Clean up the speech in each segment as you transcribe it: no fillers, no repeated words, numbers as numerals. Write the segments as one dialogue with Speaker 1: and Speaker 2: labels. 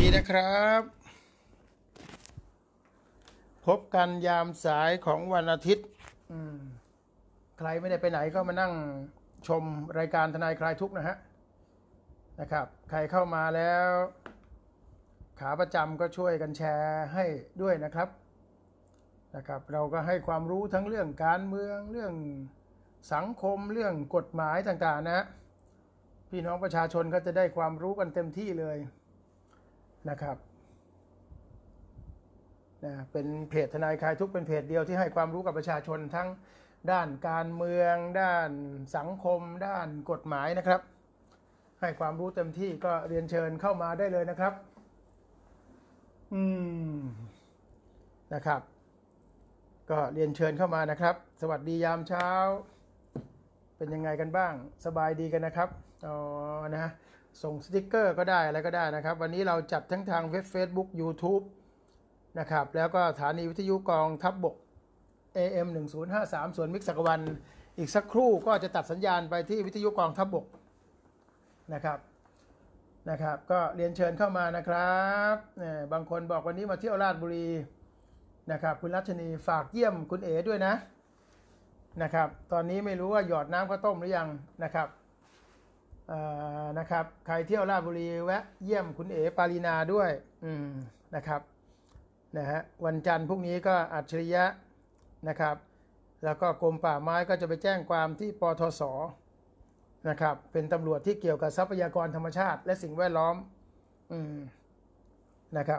Speaker 1: ดีนะครับพบกันยามสายของวันอาทิตย์ใครไม่ได้ไปไหนก็มานั่งชมรายการทนายคลายทุกข์นะครับใครเข้ามาแล้วขาประจำก็ช่วยกันแชร์ให้ด้วยนะครับเราก็ให้ความรู้ทั้งเรื่องการเมืองเรื่องสังคมเรื่องกฎหมายต่างๆนะพี่น้องประชาชนก็จะได้ความรู้กันเต็มที่เลยนะครับเป็นเพจทนายคลายทุกข์เป็นเพจเดียวที่ให้ความรู้กับประชาชนทั้งด้านการเมืองด้านสังคมด้านกฎหมายนะครับให้ความรู้เต็มที่ก็เรียนเชิญเข้ามาได้เลยนะครับนะครับก็เรียนเชิญเข้ามานะครับสวัสดียามเช้าเป็นยังไงกันบ้างสบายดีกันนะครับนะส่งสติ๊กเกอร์ก็ได้อะไรก็ได้นะครับวันนี้เราจัดทั้งทางเว็บ Facebook YouTube นะครับแล้วก็สถานีวิทยุกองทัพบก AM 1053ส่วนมิกซ์สักวันอีกสักครู่ก็จะตัดสัญญาณไปที่วิทยุกองทัพบกนะครับก็เรียนเชิญเข้ามานะครับบางคนบอกวันนี้มาเที่ยวราชบุรีนะครับคุณรัชนีฝากเยี่ยมคุณเอ๋ด้วยนะครับตอนนี้ไม่รู้ว่าหยอดน้ำข้าวต้มหรือยังนะครับใครเที่ยวราชบุรีแวะเยี่ยมคุณเอ๋ปารีนาด้วยนะครับวันจันทร์พรุ่งนี้ก็อัจฉริยะนะครับแล้วก็กรมป่าไม้ก็จะไปแจ้งความที่ปทศนะครับเป็นตำรวจที่เกี่ยวกับทรัพยากรธรรมชาติและสิ่งแวดล้อมนะครับ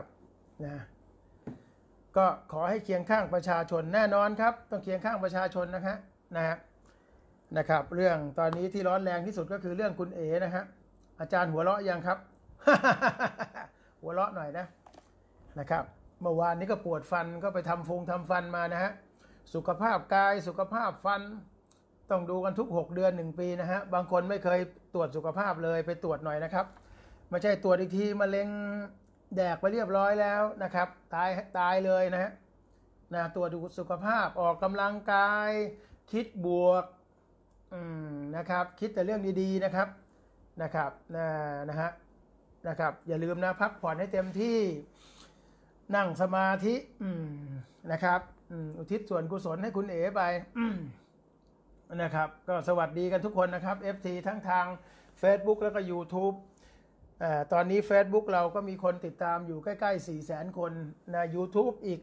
Speaker 1: ก็ขอให้เคียงข้างประชาชนแน่นอนครับต้องเคียงข้างประชาชนนะครับเรื่องตอนนี้ที่ร้อนแรงที่สุดก็คือเรื่องคุณเอ๋อาจารย์หัวเราะยังครับ หัวเราะหน่อยนะครับเมื่อวานนี้ก็ปวดฟันก็ไปทำฟันมาสุขภาพกายสุขภาพฟันต้องดูกันทุก6 เดือน1 ปีบางคนไม่เคยตรวจสุขภาพเลยไปตรวจหน่อยนะครับไม่ใช่ตรวจอีกทีมะเร็งแดกไปเรียบร้อยแล้วนะครับตายเลยตรวจดูสุขภาพออกกำลังกายคิดบวกนะครับคิดแต่เรื่องดีๆนะครับอย่าลืมพักผ่อนให้เต็มที่นั่งสมาธินะครับอุทิศส่วนกุศลให้คุณเอ๋ไปนะครับก็สวัสดีกันทุกคนนะครับ FT ทั้งทาง Facebook แล้วก็ YouTube ตอนนี้ Facebook เราก็มีคนติดตามอยู่ใกล้ๆ 400,000 คนYouTube อีก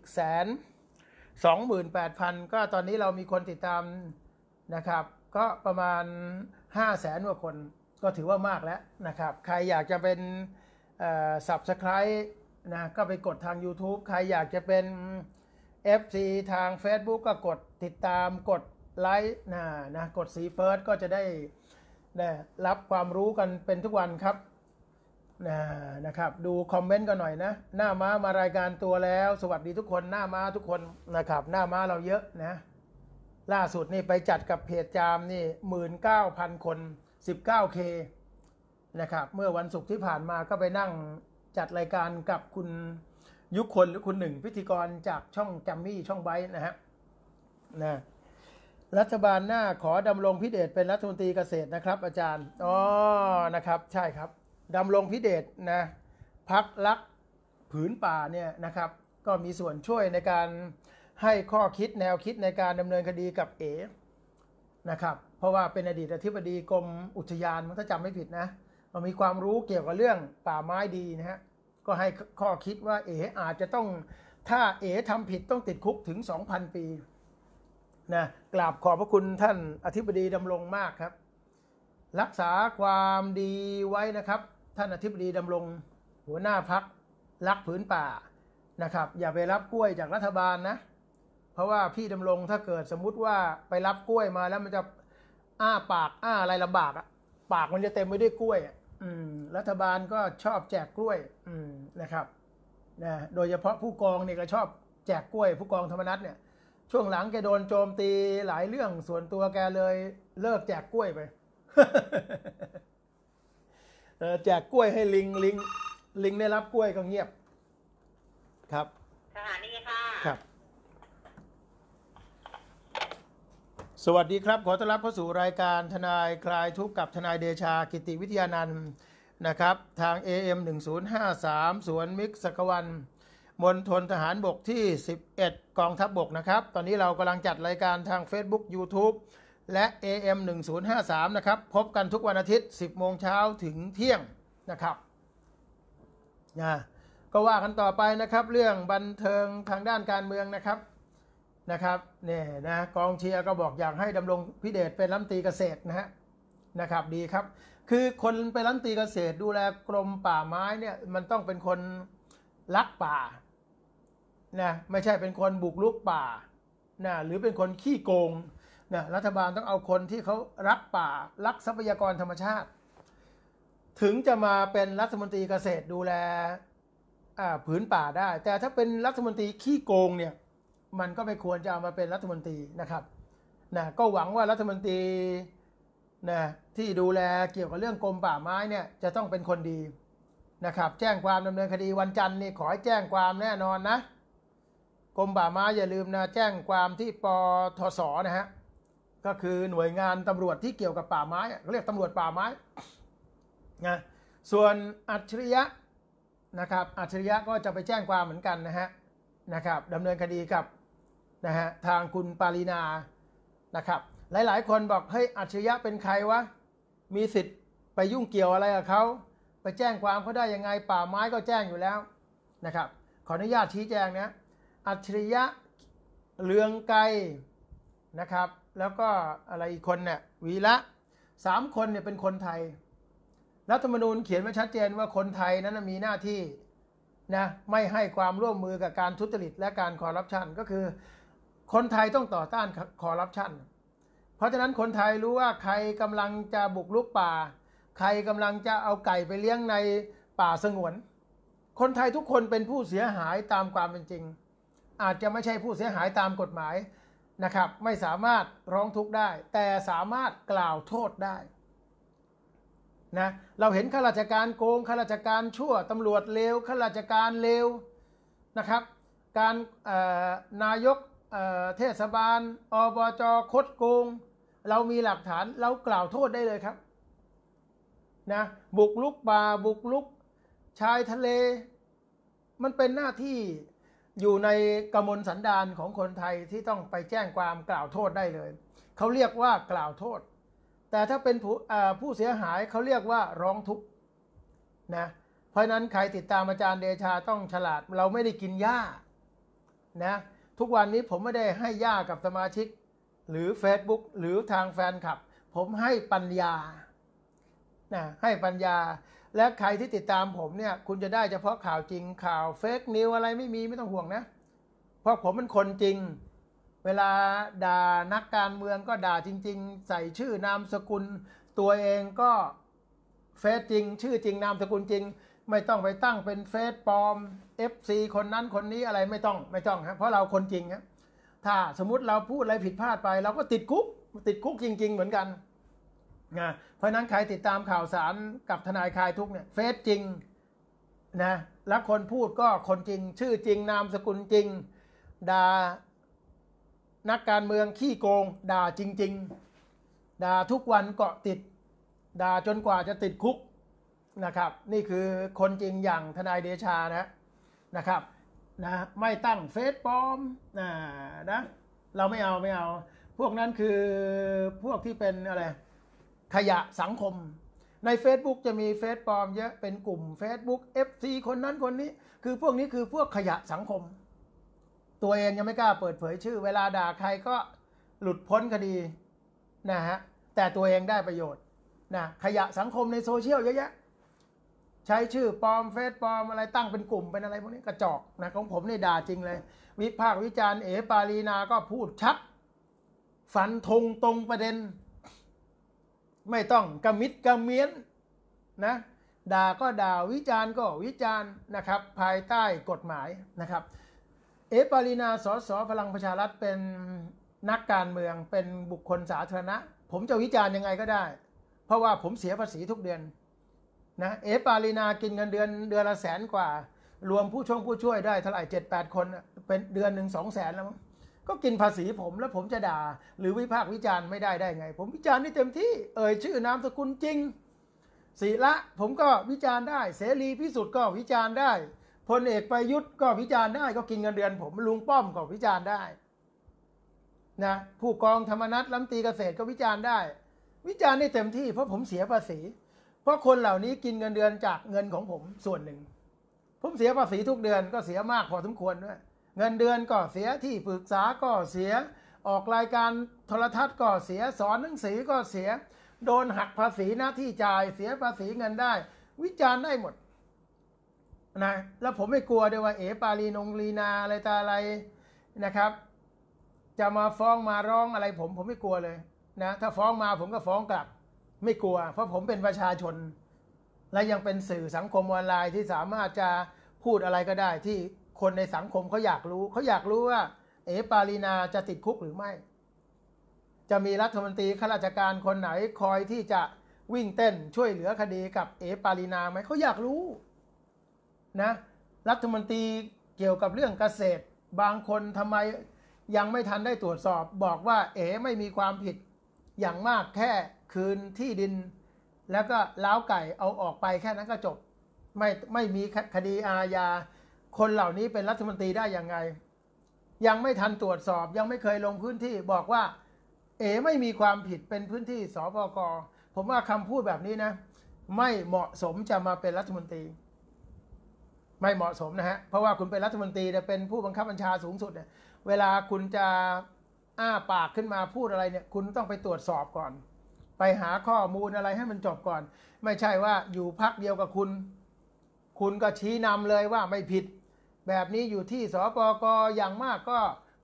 Speaker 1: 128,000 ก็ตอนนี้เรามีคนติดตามนะครับก็ประมาณ 500,000 กว่าคนก็ถือว่ามากแล้วนะครับใครอยากจะเป็นSubscribe ก็ไปกดทาง YouTube ใครอยากจะเป็น FC ทาง Facebook ก็กดติดตามกดไลค์กดสีเฟิร์สก็จะได้รับความรู้กันเป็นทุกวันครับนะครับดูคอมเมนต์กันหน่อยหน้าม้ามารายการตัวแล้วสวัสดีทุกคนหน้าม้าทุกคนนะครับหน้าม้าเราเยอะล่าสุดนี่ไปจัดกับเพจจามนี่ 19,000 คน 19K นะครับเมื่อวันศุกร์ที่ผ่านมาก็ไปนั่งจัดรายการกับคุณยุคนหรือคุณหนึ่งพิธีกรจากช่องจัมมี่ช่องไบท์รัฐบาลหน้าขอดำรงพิเดชเป็นรัฐมนตรีเกษตรนะครับอาจารย์นะครับใช่ครับดำรงพิเดชพรรครักผืนป่าเนี่ยนะครับก็มีส่วนช่วยในการให้ข้อคิดแนวคิดในการดำเนินคดีกับเอ๋นะครับเพราะว่าเป็นอดีตอธิบดีกรมอุทยานถ้าจำไม่ผิดมีความรู้เกี่ยวกับเรื่องป่าไม้ดีก็ให้ข้อคิดว่าเอ๋อาจจะต้องถ้าเอ๋ทำผิดต้องติดคุกถึง 2,000 ปีกราบขอบพระคุณท่านอธิบดีดำรงมากครับรักษาความดีไว้นะครับท่านอธิบดีดำรงหัวหน้าพรรครักผืนป่านะครับอย่าไปรับกล้วยจากรัฐบาลเพราะว่าพี่ดำรงถ้าเกิดสมมุติว่าไปรับกล้วยมาแล้วมันจะปากอะไรลำบากปากมันจะเต็มไปด้วยกล้วยรัฐบาลก็ชอบแจกกล้วยนะครับโดยเฉพาะผู้กองเนี่ยก็ชอบแจกกล้วยผู้กองธรรมนัสเนี่ยช่วงหลังแกโดนโจมตีหลายเรื่องส่วนตัวแกเลยเลิกแจกกล้วยไป แจกกล้วยให้ลิงได้รับกล้วยก็เงียบครับ
Speaker 2: สถานีค่ะ
Speaker 1: ครับสวัสดีครับขอต้อนรับเข้าสู่รายการทนายคลายทุกข์กับทนายเดชากิติวิทยานันท์นะครับทาง AM 1053สวนมิกซ์สกวันมณฑลทหารบกที่11กองทัพบกนะครับตอนนี้เรากำลังจัดรายการทาง Facebook YouTube และ AM 1053นะครับพบกันทุกวันอาทิตย์10โมงเช้าถึงเที่ยงนะครับก็ว่ากันต่อไปนะครับเรื่องบันเทิงทางด้านการเมืองนะครับเนี่ยนะกองเชียร์ก็บอกอยากให้ดำรงพิเดชเป็นรัฐมนตรีเกษตรนะครับดีครับคือคนเป็นรัฐมนตรีเกษตรดูแลกรมป่าไม้เนี่ยมันต้องเป็นคนรักป่านะไม่ใช่เป็นคนบุกรุกป่านะหรือเป็นคนขี้โกงนะรัฐบาลต้องเอาคนที่เขารักป่ารักทรัพยากรธรรมชาติถึงจะมาเป็นรัฐมนตรีเกษตรดูแลผืนป่าได้แต่ถ้าเป็นรัฐมนตรีขี้โกงเนี่ยมันก็ไม่ควรจะเอามาเป็นรัฐมนตรีนะครับนะก็หวังว่ารัฐมนตรีนะที่ดูแลเกี่ยวกับเรื่องกรมป่าไม้เนี่ยจะต้องเป็นคนดีนะครับแจ้งความดำเนินคดีวันจันทร์นี่ขอให้แจ้งความแน่นอนนะกรมป่าไม้อย่าลืมนะแจ้งความที่ปทศนะฮะก็คือหน่วยงานตำรวจที่เกี่ยวกับป่าไม้เขาเรียกตำรวจป่าไม้นะส่วนอัจฉริยะนะครับอัจฉริยะก็จะไปแจ้งความเหมือนกันนะครับดำเนินคดีกับทางคุณปารีนานะครับหลายๆคนบอกเฮ้ยอัจฉริยะเป็นใครวะมีสิทธิ์ไปยุ่งเกี่ยวอะไรกับเขาไปแจ้งความเขาได้ยังไงป่าไม้ก็แจ้งอยู่แล้วนะครับขออนุญาตชี้แจงนะอัจฉริยะเรืองไกรนะครับแล้วก็อะไรอีกคนเนี่ยวีระ3คนเนี่ยเป็นคนไทยรัฐธรรมนูญเขียนไว้ชัดเจนว่าคนไทยนั้นมีหน้าที่นะไม่ให้ความร่วมมือกับการทุจริตและการคอร์รัปชันก็คือคนไทยต้องต่อต้านคอร์รัปชันเพราะฉะนั้นคนไทยรู้ว่าใครกำลังจะบุกรุกป่าใครกำลังจะเอาไก่ไปเลี้ยงในป่าสงวนคนไทยทุกคนเป็นผู้เสียหายตามความเป็นจริงอาจจะไม่ใช่ผู้เสียหายตามกฎหมายนะครับไม่สามารถร้องทุกข์ได้แต่สามารถกล่าวโทษได้นะเราเห็นข้าราชการโกงข้าราชการชั่วตำรวจเลวข้าราชการเลวนะครับการนายกเทศบาลอบจคดโกงเรามีหลักฐานเรากล่าวโทษได้เลยครับนะบุกรุกป่าบุกรุกชายทะเลมันเป็นหน้าที่อยู่ในกมลสันดานของคนไทยที่ต้องไปแจ้งความกล่าวโทษได้เลยเขาเรียกว่ากล่าวโทษแต่ถ้าเป็นผู้เสียหายเขาเรียกว่าร้องทุกข์นะเพราะนั้นใครติดตามอาจารย์เดชาต้องฉลาดเราไม่ได้กินหญ้านะทุกวันนี้ผมไม่ได้ให้หญ้ากับสมาชิกหรือ Facebook หรือทางแฟนคลับผมให้ปัญญานะให้ปัญญาและใครที่ติดตามผมเนี่ยคุณจะได้เฉพาะข่าวจริงข่าวเฟกนิวอะไรไม่ต้องห่วงนะเพราะผมเป็นคนจริงเวลาด่านักการเมืองก็ด่าจริงๆใส่ชื่อนามสกุลตัวเองก็เฟซจริงชื่อจริงนามสกุลจริงไม่ต้องไปตั้งเป็นเฟซปลอม FC คนนั้นคนนี้อะไรไม่ต้องครับเพราะเราคนจริงครับถ้าสมมุติเราพูดอะไรผิดพลาดไปเราก็ติดคุกจริงๆเหมือนกันนะเพราะนั้นใครติดตามข่าวสารกับทนายคลายทุกข์เนี่ยเฟซจริงนะแล้วคนพูดก็คนจริงชื่อจริงนามสกุลจริงด่านักการเมืองขี้โกงด่าจริงๆด่าทุกวันเกาะติดด่าจนกว่าจะติดคุกนะครับนี่คือคนจริงอย่างทนายเดชานะครับนะไม่ตั้งเฟซปลอมนะเราไม่เอาพวกนั้นคือพวกที่เป็นอะไรขยะสังคมใน Facebook จะมีเฟซปลอมเยอะเป็นกลุ่ม Facebook FC คนนั้นคนนี้คือพวกนี้คือพวกขยะสังคมตัวเองยังไม่กล้าเปิดเผยชื่อเวลาด่าใครก็หลุดพ้นคดีนะฮะแต่ตัวเองได้ประโยชน์นะขยะสังคมในโซเชียลเยอะแยะใช้ชื่อปลอมเฟซปลอมอะไรตั้งเป็นกลุ่มเป็นอะไรพวกนี้กระจอกนะของผมนี่ด่าจริงเลยวิพากษ์วิจารณ์ปารีนาก็พูดชัดฟันธงตรงประเด็นไม่ต้องกระมิดกระเมี้ยนนะด่าก็ด่าวิจารณ์ก็วิจารณ์นะครับภายใต้กฎหมายนะครับปารีนาสสพลังประชารัฐเป็นนักการเมืองเป็นบุคคลสาธารณะผมจะวิจารณ์ยังไงก็ได้เพราะว่าผมเสียภาษีทุกเดือนนะปารีนากินเงินเดือนละ100,000 กว่ารวมผู้ช่วยได้เท่าไหร่7-8 คนเป็นเดือนหนึ่ง200,000แล้วมั้งก็กินภาษีผมแล้วผมจะด่าหรือวิพากษ์วิจารณ์ไม่ได้ไงผมวิจารณ์นี่เต็มที่ชื่อนามสกุลจริงศิระผมก็วิจารณ์ได้เสรีพิสุทธิ์ก็วิจารณ์ได้พลเอกประยุทธ์ก็วิจารณ์ได้ก็กินเงินเดือนผมลุงป้อมก็วิจารณ์ได้นะผู้กองธรรมนัสรัฐมนตรีเกษตรก็วิจารณ์ได้วิจารณ์ได้เต็มที่เพราะผมเสียภาษีเพราะคนเหล่านี้กินเงินเดือนจากเงินของผมส่วนหนึ่งผมเสียภาษีทุกเดือนก็เสียมากพอสมควรด้วยเงินเดือนก็เสียที่ปรึกษาก็เสียออกรายการโทรทัศน์ก็เสียสอนหนังสือก็เสียโดนหักภาษีหน้าที่จ่ายเสียภาษีเงินได้วิจารณ์ได้หมดนะแล้วผมไม่กลัวด้วยว่าปาลีนาอะไรตาอะไรนะครับจะมาฟ้องมาร้องอะไรผมไม่กลัวเลยนะถ้าฟ้องมาผมก็ฟ้องกลับไม่กลัวเพราะผมเป็นประชาชนและยังเป็นสื่อสังคมออนไลน์ที่สามารถจะพูดอะไรก็ได้ที่คนในสังคมเขาอยากรู้ว่าปาลีนาจะติดคุกหรือไม่จะมีรัฐมนตรีข้าราชการคนไหนคอยที่จะวิ่งเต้นช่วยเหลือคดีกับปาลีนาไหมเขาอยากรู้นะรัฐมนตรีเกี่ยวกับเรื่องเกษตรบางคนทำไมยังไม่ทันได้ตรวจสอบบอกว่าไม่มีความผิดอย่างมากแค่คืนที่ดินแล้วก็ล้าวไก่เอาออกไปแค่นั้นก็จบไม่มีคดีอาญาคนเหล่านี้เป็นรัฐมนตรีได้ยังไงยังไม่ทันตรวจสอบยังไม่เคยลงพื้นที่บอกว่าไม่มีความผิดเป็นพื้นที่สปก.ผมว่าคำพูดแบบนี้นะไม่เหมาะสมจะมาเป็นรัฐมนตรีไม่เหมาะสมนะฮะเพราะว่าคุณเป็นรัฐมนตรีเนี่ยเป็นผู้บังคับบัญชาสูงสุดเนี่ยเวลาคุณจะอ้าปากขึ้นมาพูดอะไรเนี่ยคุณต้องไปตรวจสอบก่อนไปหาข้อมูลอะไรให้มันจบก่อนไม่ใช่ว่าอยู่พรรคเดียวกับคุณก็ชี้นำเลยว่าไม่ผิดแบบนี้อยู่ที่สปก.อย่างมากก็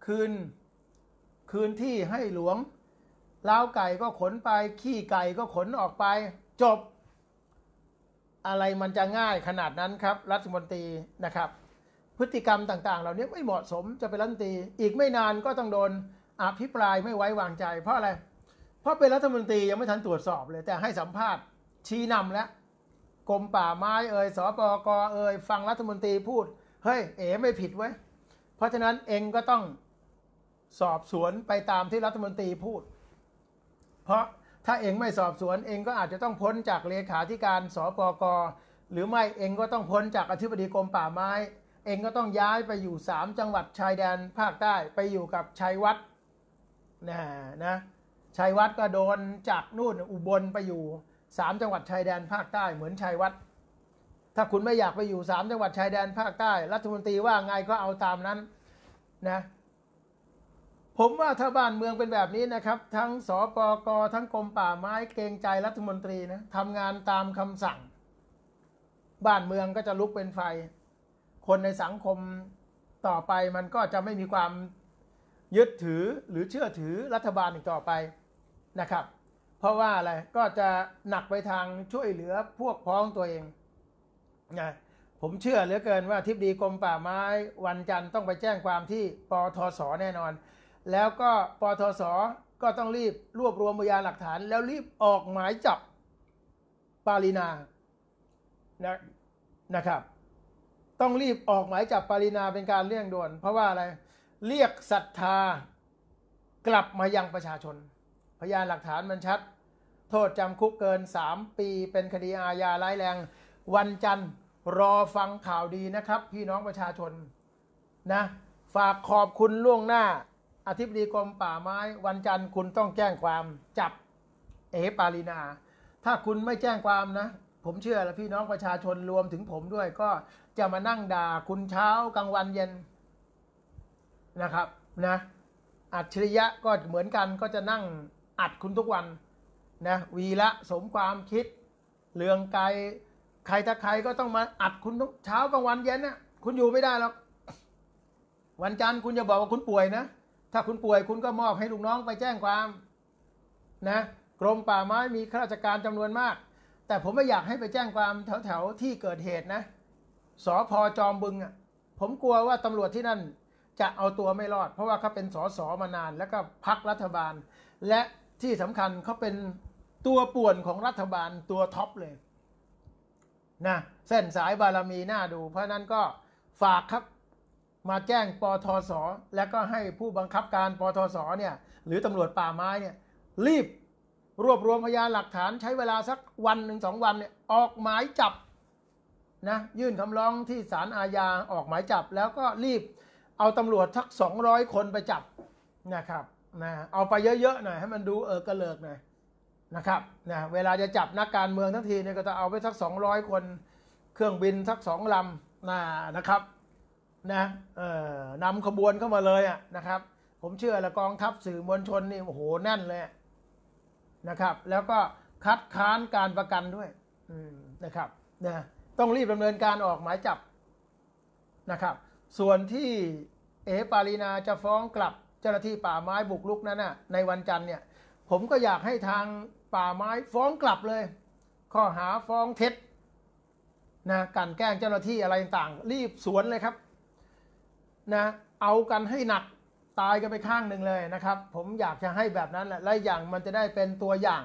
Speaker 1: คืนที่ให้หลวงล้าวไก่ก็ขนไปขี้ไก่ก็ขนออกไปจบอะไรมันจะง่ายขนาดนั้นครับรัฐมนตรีนะครับพฤติกรรมต่างๆเหล่านี้ไม่เหมาะสมจะเป็นรัฐมนตรีอีกไม่นานก็ต้องโดนอภิปรายไม่ไว้วางใจเพราะอะไรเพราะเป็นรัฐมนตรียังไม่ทันตรวจสอบเลยแต่ให้สัมภาษณ์ชี้นำแล้วกรมป่าไม้สปก.ฟังรัฐมนตรีพูดเฮ้ยไม่ผิดเว้ยเพราะฉะนั้นเองก็ต้องสอบสวนไปตามที่รัฐมนตรีพูดเพราะถ้าเองไม่สอบสวนเองก็อาจจะต้องพ้นจากเลขาธิการสปก.หรือไม่เองก็ต้องพ้นจากอธิบดีกรมป่าไม้เองก็ต้องย้ายไปอยู่3จังหวัดชายแดนภาคใต้ไปอยู่กับชัยวัฒน์นะชัยวัฒน์ก็โดนจากนู่นอุบลไปอยู่3จังหวัดชายแดนภาคใต้เหมือนชัยวัฒน์ถ้าคุณไม่อยากไปอยู่3จังหวัดชายแดนภาคใต้รัฐมนตรีว่าไงก็เอาตามนั้นนะผมว่าถ้าบ้านเมืองเป็นแบบนี้นะครับทั้งสปก.ทั้งกรมป่าไม้เกรงใจรัฐมนตรีนะทำงานตามคำสั่งบ้านเมืองก็จะลุกเป็นไฟคนในสังคมต่อไปมันก็จะไม่มีความยึดถือหรือเชื่อถือรัฐบาลอีกต่อไปนะครับเพราะว่าอะไรก็จะหนักไปทางช่วยเหลือพวกพ้องตัวเองนะผมเชื่อเหลือเกินว่าทิบดีกรมป่าไม้วันจันทร์ต้องไปแจ้งความที่ปทศ.แน่นอนแล้วก็ปทศ.ก็ต้องรีบรวบรวมพยานหลักฐานแล้วรีบออกหมายจับปาลีนานะครับต้องรีบออกหมายจับปาลีนาเป็นการเร่งด่วนเพราะว่าอะไรเรียกศรัทธากลับมายังประชาชนพยานหลักฐานมันชัดโทษจำคุกเกิน3 ปีเป็นคดีอาญาร้ายแรงวันจันทร์รอฟังข่าวดีนะครับพี่น้องประชาชนนะฝากขอบคุณล่วงหน้าอธิบดีกรมป่าไม้วันจันทร์คุณต้องแจ้งความจับปาลีนาถ้าคุณไม่แจ้งความนะผมเชื่อแล้วพี่น้องประชาชนรวมถึงผมด้วยก็จะมานั่งด่าคุณเช้ากลางวันเย็นนะครับนะอัจฉริยะก็เหมือนกันก็จะนั่งอัดคุณทุกวันนะวีระสมความคิดเรืองไกรใครถ้าใครก็ต้องมาอัดคุณทุกเช้ากลางวันเย็นนะคุณอยู่ไม่ได้หรอกวันจันทร์คุณจะบอกว่าคุณป่วยนะถ้าคุณป่วยคุณก็มอบให้ลูกน้องไปแจ้งความนะกรมป่าไม้มีข้าราชการจำนวนมากแต่ผมไม่อยากให้ไปแจ้งความแถวที่เกิดเหตุนะสภ.จอมบึงอ่ะผมกลัวว่าตำรวจที่นั่นจะเอาตัวไม่รอดเพราะว่าเขาเป็นสสมานานแล้วก็พรรครัฐบาลและที่สำคัญเขาเป็นตัวป่วนของรัฐบาลตัวท็อปเลยนะเส้นสายบารมีน่าดูเพราะนั้นก็ฝากครับมาแจ้งปทศ.และก็ให้ผู้บังคับการปทศ.เนี่ยหรือตำรวจป่าไม้เนี่ยรีบรวบรวมพยานหลักฐานใช้เวลาสักวันหนึ่ง2 วันเนี่ยออกหมายจับนะยื่นคำร้องที่ศาลอาญาออกหมายจับแล้วก็รีบเอาตำรวจสัก200 คนไปจับนะครับนะเอาไปเยอะๆหน่อยให้มันดูกระเลิกหน่อยนะครับนะเวลาจะจับนักการเมืองทั้งทีเนี่ยก็จะเอาไปสัก200 คนเครื่องบินสัก2 ลำนะครับนะนำขบวนเข้ามาเลยนะครับผมเชื่อละกองทัพสื่อมวลชนนี่โอ้โหแน่นเลยนะครับแล้วก็คัดค้านการประกันด้วยนะครับนะต้องรีบดำเนินการออกหมายจับนะครับส่วนที่ปารีนาจะฟ้องกลับเจ้าหน้าที่ป่าไม้บุกรุกนั้นในวันจันทร์เนี่ยผมก็อยากให้ทางป่าไม้ฟ้องกลับเลยข้อหาฟ้องเท็จนะกันแกล้งเจ้าหน้าที่อะไรต่างรีบสวนเลยครับนะเอากันให้หนักตายกันไปข้างหนึ่งเลยนะครับผมอยากจะให้แบบนั้นแหละและอย่างมันจะได้เป็นตัวอย่าง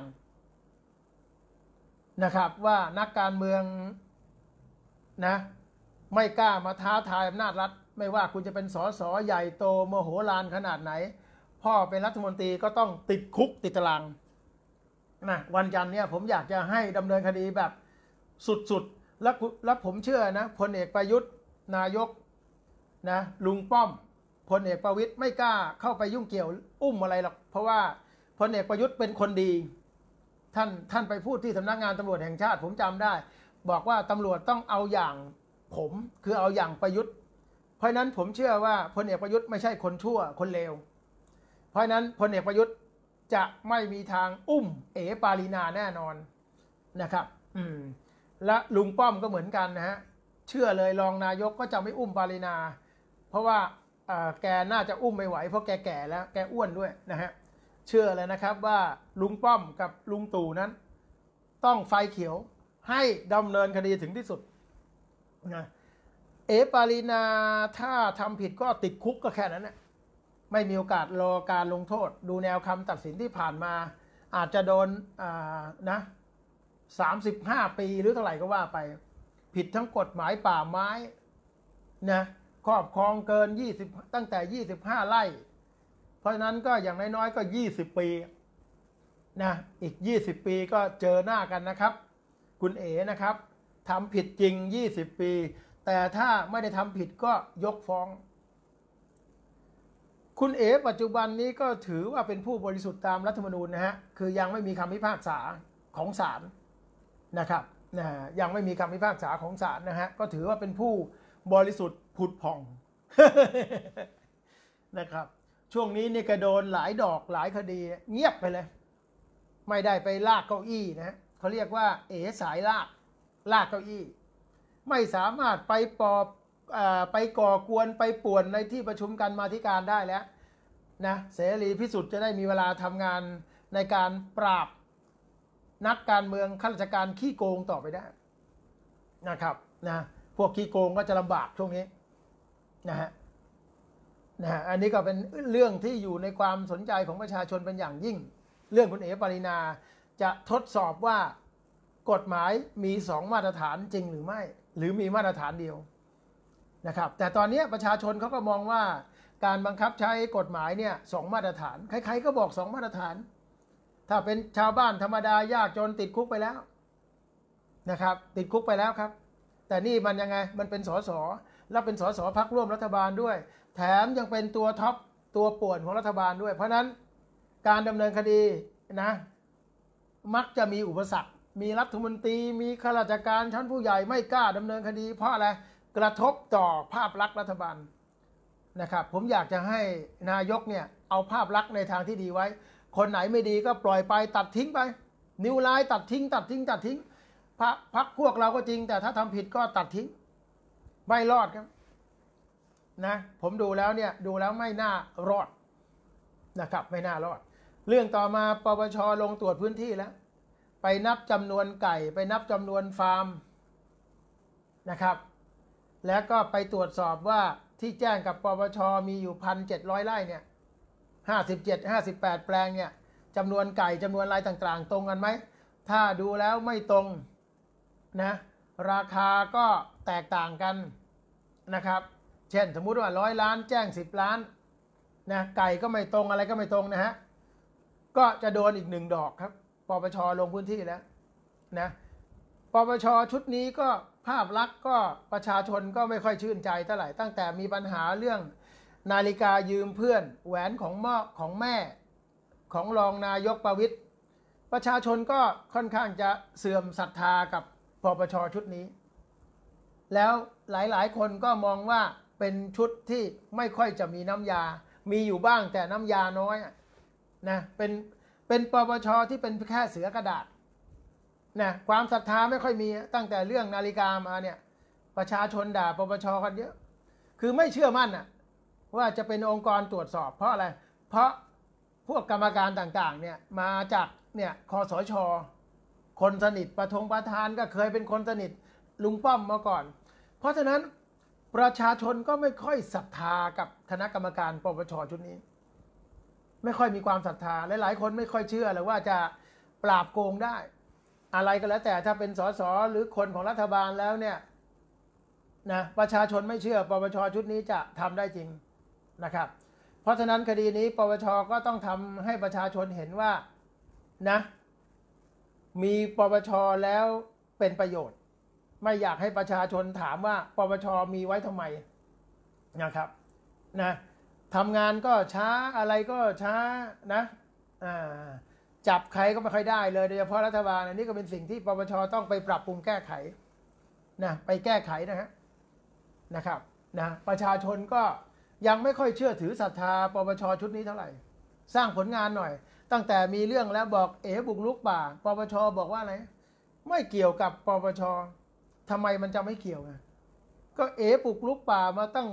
Speaker 1: นะครับว่านักการเมืองนะไม่กล้ามาท้าทายอำนาจรัฐไม่ว่าคุณจะเป็นสสใหญ่โตโมโหลานขนาดไหนพ่อเป็นรัฐมนตรีก็ต้องติดคุกติดตารางนะวันจันทร์เนี่ยผมอยากจะให้ดำเนินคดีแบบสุดๆและผมเชื่อนะพลเอกประยุทธ์นายกนะลุงป้อมพลเอกประวิตรไม่กล้าเข้าไปยุ่งเกี่ยวอุ้มอะไรหรอกเพราะว่าพลเอกประยุทธ์เป็นคนดีท่านไปพูดที่สำนักงานตำรวจแห่งชาติผมจำได้บอกว่าตำรวจต้องเอาอย่างผมคือเอาอย่างประยุทธ์เพราะนั้นผมเชื่อว่าพลเอกประยุทธ์ไม่ใช่คนชั่วคนเลวเพราะนั้นพลเอกประยุทธ์จะไม่มีทางอุ้มปารีนาแน่นอนนะครับและลุงป้อมก็เหมือนกันนะฮะเชื่อเลยรองนายกก็จะไม่อุ้มปารีนาเพราะว่าแกน่าจะอุ้มไม่ไหวเพราะแกแก่แล้วแกอ้วนด้วยนะฮะเชื่อเลยนะครับว่าลุงป้อมกับลุงตู่นั้นต้องไฟเขียวให้ดำเนินคดีถึงที่สุดนะปารีนาถ้าทำผิดก็ติดคุกก็แค่นั้นนะไม่มีโอกาสรอการลงโทษดูแนวคำตัดสินที่ผ่านมาอาจจะโดนนะ35 ปีหรือเท่าไหร่ก็ว่าไปผิดทั้งกฎหมายป่าไม้นะครอบครองเกิน20ตั้งแต่25 ไร่เพราะฉะนั้นก็อย่างน้อยๆก็20 ปีนะอีก20 ปีก็เจอหน้ากันนะครับคุณนะครับทำผิดจริง20 ปีแต่ถ้าไม่ได้ทำผิดก็ยกฟ้องคุณปัจจุบันนี้ก็ถือว่าเป็นผู้บริสุทธิ์ตามรัฐธรรมนูญนะฮะคือยังไม่มีคำพิพากษาของศาลนะครับยังไม่มีคำพิพากษาของศาลนะฮะก็ถือว่าเป็นผู้บริสุทธิ์ผุดผ่อง นะครับช่วงนี้นี่ก็โดนหลายดอกหลายคดีเงียบไปเลยไม่ได้ไปลากเก้าอี้นะเขาเรียกว่าสายลากเก้าอี้ไม่สามารถไปไปก่อกวนไปป่วนในที่ประชุมกันมาธิการได้แล้วนะเสรีพิสุทธิ์จะได้มีเวลาทำงานในการปราบนักการเมืองข้าราชการขี้โกงต่อไปได้นะครับนะพวกขี้โกงก็จะลำบากช่วงนี้นะฮะอันนี้ก็เป็นเรื่องที่อยู่ในความสนใจของประชาชนเป็นอย่างยิ่งเรื่องคุณปารีนาจะทดสอบว่ากฎหมายมี2 มาตรฐานจริงหรือไม่หรือมีมาตรฐานเดียวนะครับแต่ตอนนี้ประชาชนเขาก็มองว่าการบังคับใช้กฎหมายเนี่ย2 มาตรฐานใครๆก็บอก2 มาตรฐานถ้าเป็นชาวบ้านธรรมดายากจนติดคุกไปแล้วนะครับติดคุกไปแล้วครับแต่นี่มันยังไงมันเป็นสสแล้วเป็นสสพรรคร่วมรัฐบาลด้วยแถมยังเป็นตัวท็อปตัวป่วนของรัฐบาลด้วยเพราะนั้นการดำเนินคดีนะมักจะมีอุปสรรคมีรัฐมนตรีมีข้าราชการชั้นผู้ใหญ่ไม่กล้าดำเนินคดีเพราะอะไรกระทบต่อภาพลักษณ์รัฐบาลนะครับผมอยากจะให้นายกเนี่ยเอาภาพลักษณ์ในทางที่ดีไว้คนไหนไม่ดีก็ปล่อยไปตัดทิ้งไปนิ้วร้ายตัดทิ้งพรรคพวกเราก็จริงแต่ถ้าทำผิดก็ตัดทิ้งไม่รอดครับนะผมดูแล้วเนี่ยดูแล้วไม่น่ารอดนะครับไม่น่ารอดเรื่องต่อมาปปช.ลงตรวจพื้นที่แล้วไปนับจำนวนไก่ไปนับจำนวนฟาร์มนะครับแล้วก็ไปตรวจสอบว่าที่แจ้งกับปปช.มีอยู่ 1,700 ไร่เนี่ย58 แปลงเนี่ยจำนวนไก่จำนวนอะไรต่างๆตรงกันไหมถ้าดูแล้วไม่ตรงนะราคาก็แตกต่างกันนะครับเช่นสมมุติว่า100 ล้านแจ้ง10 ล้านนะไก่ก็ไม่ตรงอะไรก็ไม่ตรงนะฮะก็จะโดนอีก1 ดอกครับปปชลงพื้นที่แล้วนะปปชชุดนี้ก็ภาพลักษณ์ก็ประชาชนก็ไม่ค่อยชื่นใจเท่าไหร่ตั้งแต่มีปัญหาเรื่องนาฬิกายืมเพื่อนแหวนของแม่ของรองนายกประวิตรประชาชนก็ค่อนข้างจะเสื่อมศรัทธากับปปชชุดนี้แล้วหลายๆคนก็มองว่าเป็นชุดที่ไม่ค่อยจะมีน้ำยามีอยู่บ้างแต่น้ำยาน้อยนะเป็นปปชที่เป็นแค่เสือกระดาษนะความศรัทธาไม่ค่อยมีตั้งแต่เรื่องนาฬิกามาเนี่ยประชาชนด่าปปชกันเยอะคือไม่เชื่อมั่นน่ะว่าจะเป็นองค์กรตรวจสอบเพราะอะไรเพราะพวกกรรมการต่างๆเนี่ยมาจากเนี่ยคสช.คนสนิทประธานก็เคยเป็นคนสนิทลุงป้อมมาก่อนเพราะฉะนั้นประชาชนก็ไม่ค่อยศรัทธากับคณะกรรมการปปชชุดนี้ไม่ค่อยมีความศรัทธาหลายๆคนไม่ค่อยเชื่อเลยว่าจะปราบโกงได้อะไรก็แล้วแต่ถ้าเป็นสสหรือคนของรัฐบาลแล้วเนี่ยนะประชาชนไม่เชื่อปปชชุดนี้จะทำได้จริงนะครับเพราะฉะนั้นคดีนี้ปปชก็ต้องทำให้ประชาชนเห็นว่านะมีปปชแล้วเป็นประโยชน์ไม่อยากให้ประชาชนถามว่าปปชมีไว้ทำไมนะครับนะทำงานก็ช้าอะไรก็ช้านะจับใครก็ไม่ค่อยได้เลยโดยเฉพาะรัฐบาลอันนี้ก็เป็นสิ่งที่ปปชต้องไปปรับปรุงแก้ไขนะไปแก้ไขนะครับนะประชาชนก็ยังไม่ค่อยเชื่อถือศรัทธาปปชชุดนี้เท่าไหร่สร้างผลงานหน่อยตั้งแต่มีเรื่องแล้วบอกบุกรุกป่าปปชบอกว่าอะไรไม่เกี่ยวกับปปชทำไมมันจะไม่เกี่ยวไงก็บุกรุกป่ามาตั้ง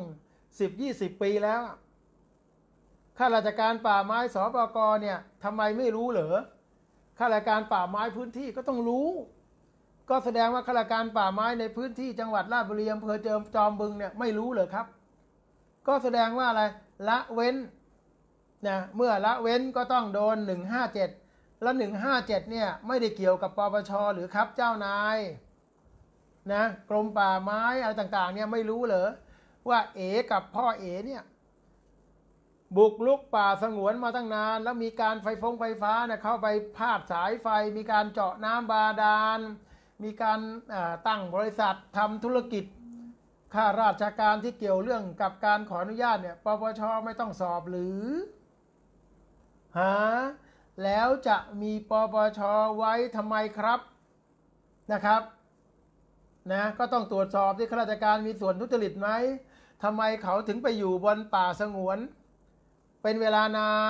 Speaker 1: 10-20 ปีแล้วข้าราชการป่าไม้สปก.เนี่ยทำไมไม่รู้เหรอข้าราชการป่าไม้พื้นที่ก็ต้องรู้ก็แสดงว่าข้าราชการป่าไม้ในพื้นที่จังหวัดราชบุรีอำเภอจอมบึงเนี่ยไม่รู้เหรอครับก็แสดงว่าอะไรละเว้นนะเมื่อละเว้นก็ต้องโดน157แล้ว157เนี่ยไม่ได้เกี่ยวกับปปชหรือครับเจ้านายนะกรมป่าไม้อะไรต่างๆเนี่ยไม่รู้เหรอว่ากับพ่อเนี่ยบุกลุกป่าสงวนมาตั้งนานแล้วมีการไฟฟ้าเนี่ยเข้าไปพาดสายไฟมีการเจาะน้ำบาดาลมีการตั้งบริษัททำธุรกิจข้าราชการที่เกี่ยวเรื่องกับการขออนุญาตเนี่ยปปชไม่ต้องสอบหรือแล้วจะมีปปชไว้ทำไมครับนะครับนะก็ต้องตรวจสอบที่ข้าราชการมีส่วนทุจริตไหมทำไมเขาถึงไปอยู่บนป่าสงวนเป็นเวลานาน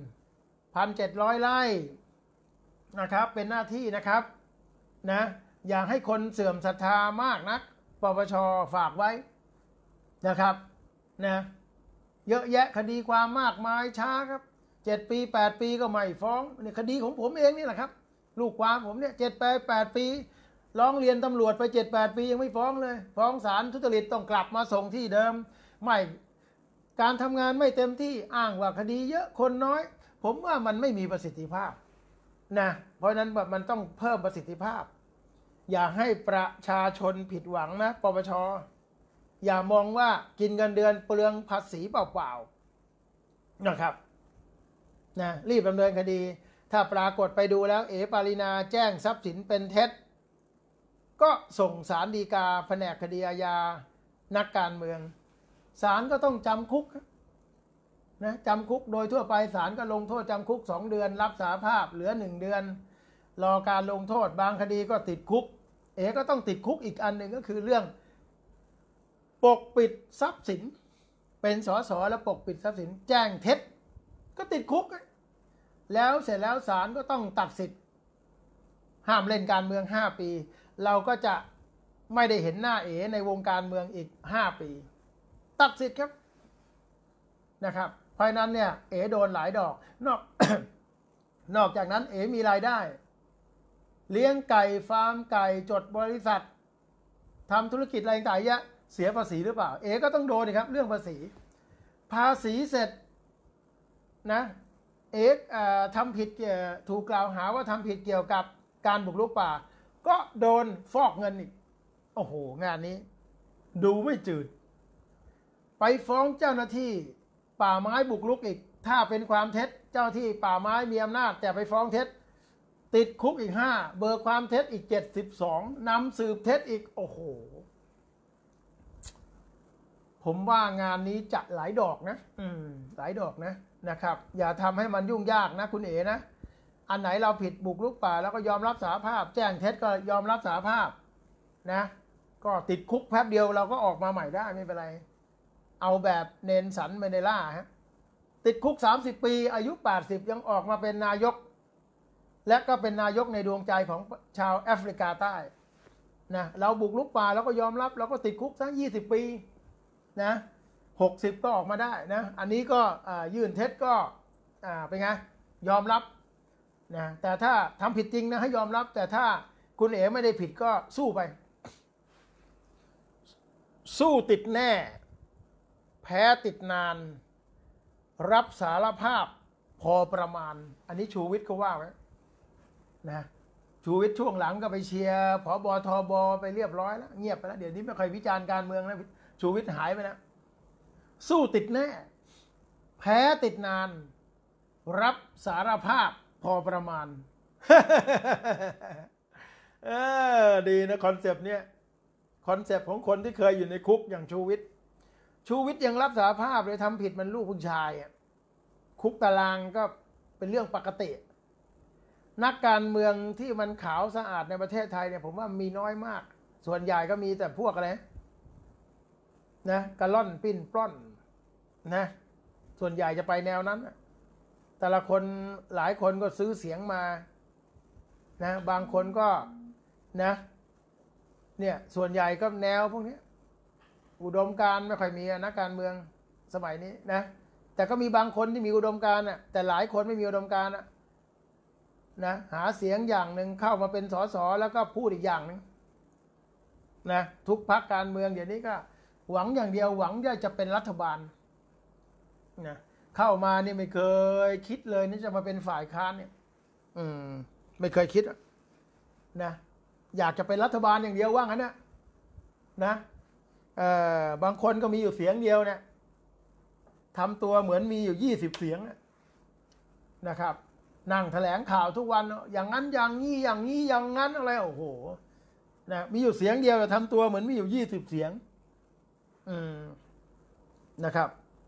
Speaker 1: 1,700 ไร่นะครับเป็นหน้าที่นะครับนะอย่าให้คนเสื่อมศรัทธามากนักปปชฝากไว้นะครับนะเยอะแยะคดีความมากมายช้าครับ7 ปี8 ปีก็ไม่ฟ้องนี่คดีของผมเองนี่แหละครับลูกความผมเนี่ย7 8 ปีร้องเรียนตำรวจไป7 8 ปียังไม่ฟ้องเลยฟ้องศาลทุจริตต้องกลับมาส่งที่เดิมไม่การทำงานไม่เต็มที่อ้างว่าคดีเยอะคนน้อยผมว่ามันไม่มีประสิทธิภาพนะเพราะนั้นแบบมันต้องเพิ่มประสิทธิภาพอย่าให้ประชาชนผิดหวังนะปปชอย่ามองว่ากินเงินเดือนเปลืองภาษีเปล่าๆนะครับนะรีบดำเนินคดีถ้าปรากฏไปดูแล้วปารินาแจ้งทรัพย์สินเป็นเท็จก็ส่งศาลฎีกาแผนกคดีอาญานักการเมืองศาลก็ต้องจำคุกนะจำคุกโดยทั่วไปศาลก็ลงโทษจำคุก2 เดือนรับสารภาพเหลือ1 เดือนรอการลงโทษบางคดีก็ติดคุกก็ต้องติดคุกอีกอันหนึ่งก็คือเรื่องปกปิดทรัพย์สินเป็นสสแล้วปกปิดทรัพย์สินแจ้งเท็จก็ติดคุกแล้วเสร็จแล้วศาลก็ต้องตัดสิทธิ์ห้ามเล่นการเมือง5 ปีเราก็จะไม่ได้เห็นหน้าในวงการเมืองอีก5 ปีตัดสิทธิ์ครับนะครับเพราะนั้นเนี่ยโดนหลายดอกนอกจากนั้นมีรายได้เลี้ยงไก่ฟาร์มไก่จดบริษัททำธุรกิจอะไรต่างๆเสียภาษีหรือเปล่าก็ต้องโดนครับเรื่องภาษีเสร็จนะทำผิดถูกกล่าวหาว่าทำผิดเกี่ยวกับการบุกรุกป่าก็โดนฟอกเงินอีกโอ้โหงานนี้ดูไม่จืดไปฟ้องเจ้าหน้าที่ป่าไม้บุกรุกอีกถ้าเป็นความเท็จเจ้าที่ป่าไม้มีอำนาจแต่ไปฟ้องเท็จติดคุกอีก5เบิกความเท็จอีก72นำสืบเท็จอีกโอ้โหผมว่างานนี้จะหลายดอกนะหลายดอกนะครับอย่าทำให้มันยุ่งยากนะคุณเอ๋นะอันไหนเราผิดบุกรุกป่าแล้วก็ยอมรับสารภาพแจ้งเท็จก็ยอมรับสารภาพนะก็ติดคุกแป๊บเดียวเราก็ออกมาใหม่ได้ไม่เป็นไรเอาแบบเนนสันเมเดล่าฮะติดคุก30 ปีอายุ80ยังออกมาเป็นนายกและก็เป็นนายกในดวงใจของชาวแอฟริกาใต้นะเราบุกรุกป่าแล้วก็ยอมรับเราก็ติดคุกทั้ง20 ปีนะ60ก็ออกมาได้นะอันนี้ก็ยื่นเท็จก็เป็นไงยอมรับนะแต่ถ้าทำผิดจริงนะให้ยอมรับแต่ถ้าคุณเอ๋ไม่ได้ผิดก็สู้ไปสู้ติดแน่แพ้ติดนานรับสารภาพพอประมาณอันนี้ชูวิทย์เขาว่าไว้นะชูวิทย์ช่วงหลังก็ไปเชียร์ผบทบไปเรียบร้อยแล้วเงียบไปแล้วเดี๋ยวนี้ไม่ค่อยวิจารณ์การเมืองแล้วชูวิทย์หายไปแล้วสู้ติดแน่แพ้ติดนานรับสารภาพพอประมาณ ดีนะคอนเซปต์เนี้ยคอนเซปต์ของคนที่เคยอยู่ในคุกอย่างชูวิทย์ยังรับสารภาพเลยทำผิดมันลูกผู้ชายคุกตารางก็เป็นเรื่องปกตินักการเมืองที่มันขาวสะอาดในประเทศไทยเนี่ยผมว่ามีน้อยมากส่วนใหญ่ก็มีแต่พวกอะไรนะกระล่อนปิ้นปล้อนนะส่วนใหญ่จะไปแนวนั้นแต่ละคนหลายคนก็ซื้อเสียงมานะบางคนก็นะเนี่ยส่วนใหญ่ก็แนวพวกนี้อุดมการณ์ไม่ค่อยมีนักการเมืองสมัยนี้นะแต่ก็มีบางคนที่มีอุดมการณ์แต่หลายคนไม่มีอุดมการณ์นะหาเสียงอย่างหนึ่งเข้ามาเป็นสสแล้วก็พูดอีกอย่างหนึ่งนะทุกพรรคการเมืองเดี๋ยวนี้ก็หวังอย่างเดียวหวังจะเป็นรัฐบาลนะเข้ามานี่ไม่เคยคิดเลยนี่จะมาเป็นฝ่ายค้านเนี่ยไม่เคยคิดนะอยากจะเป็นรัฐบาลอย่างเดียวว่างั้นนะบางคนก็มีอยู่เสียงเดียวเนี่ยทำตัวเหมือนมีอยู่20 เสียงนะครับนั่งแถลงข่าวทุกวันอย่างนั้นอย่างนี้อย่างนี้อย่างนั้นอะไรโอ้โหนะมีอยู่เสียงเดียวแต่ทำตัวเหมือนมีอยู่20 เสียงนะครับ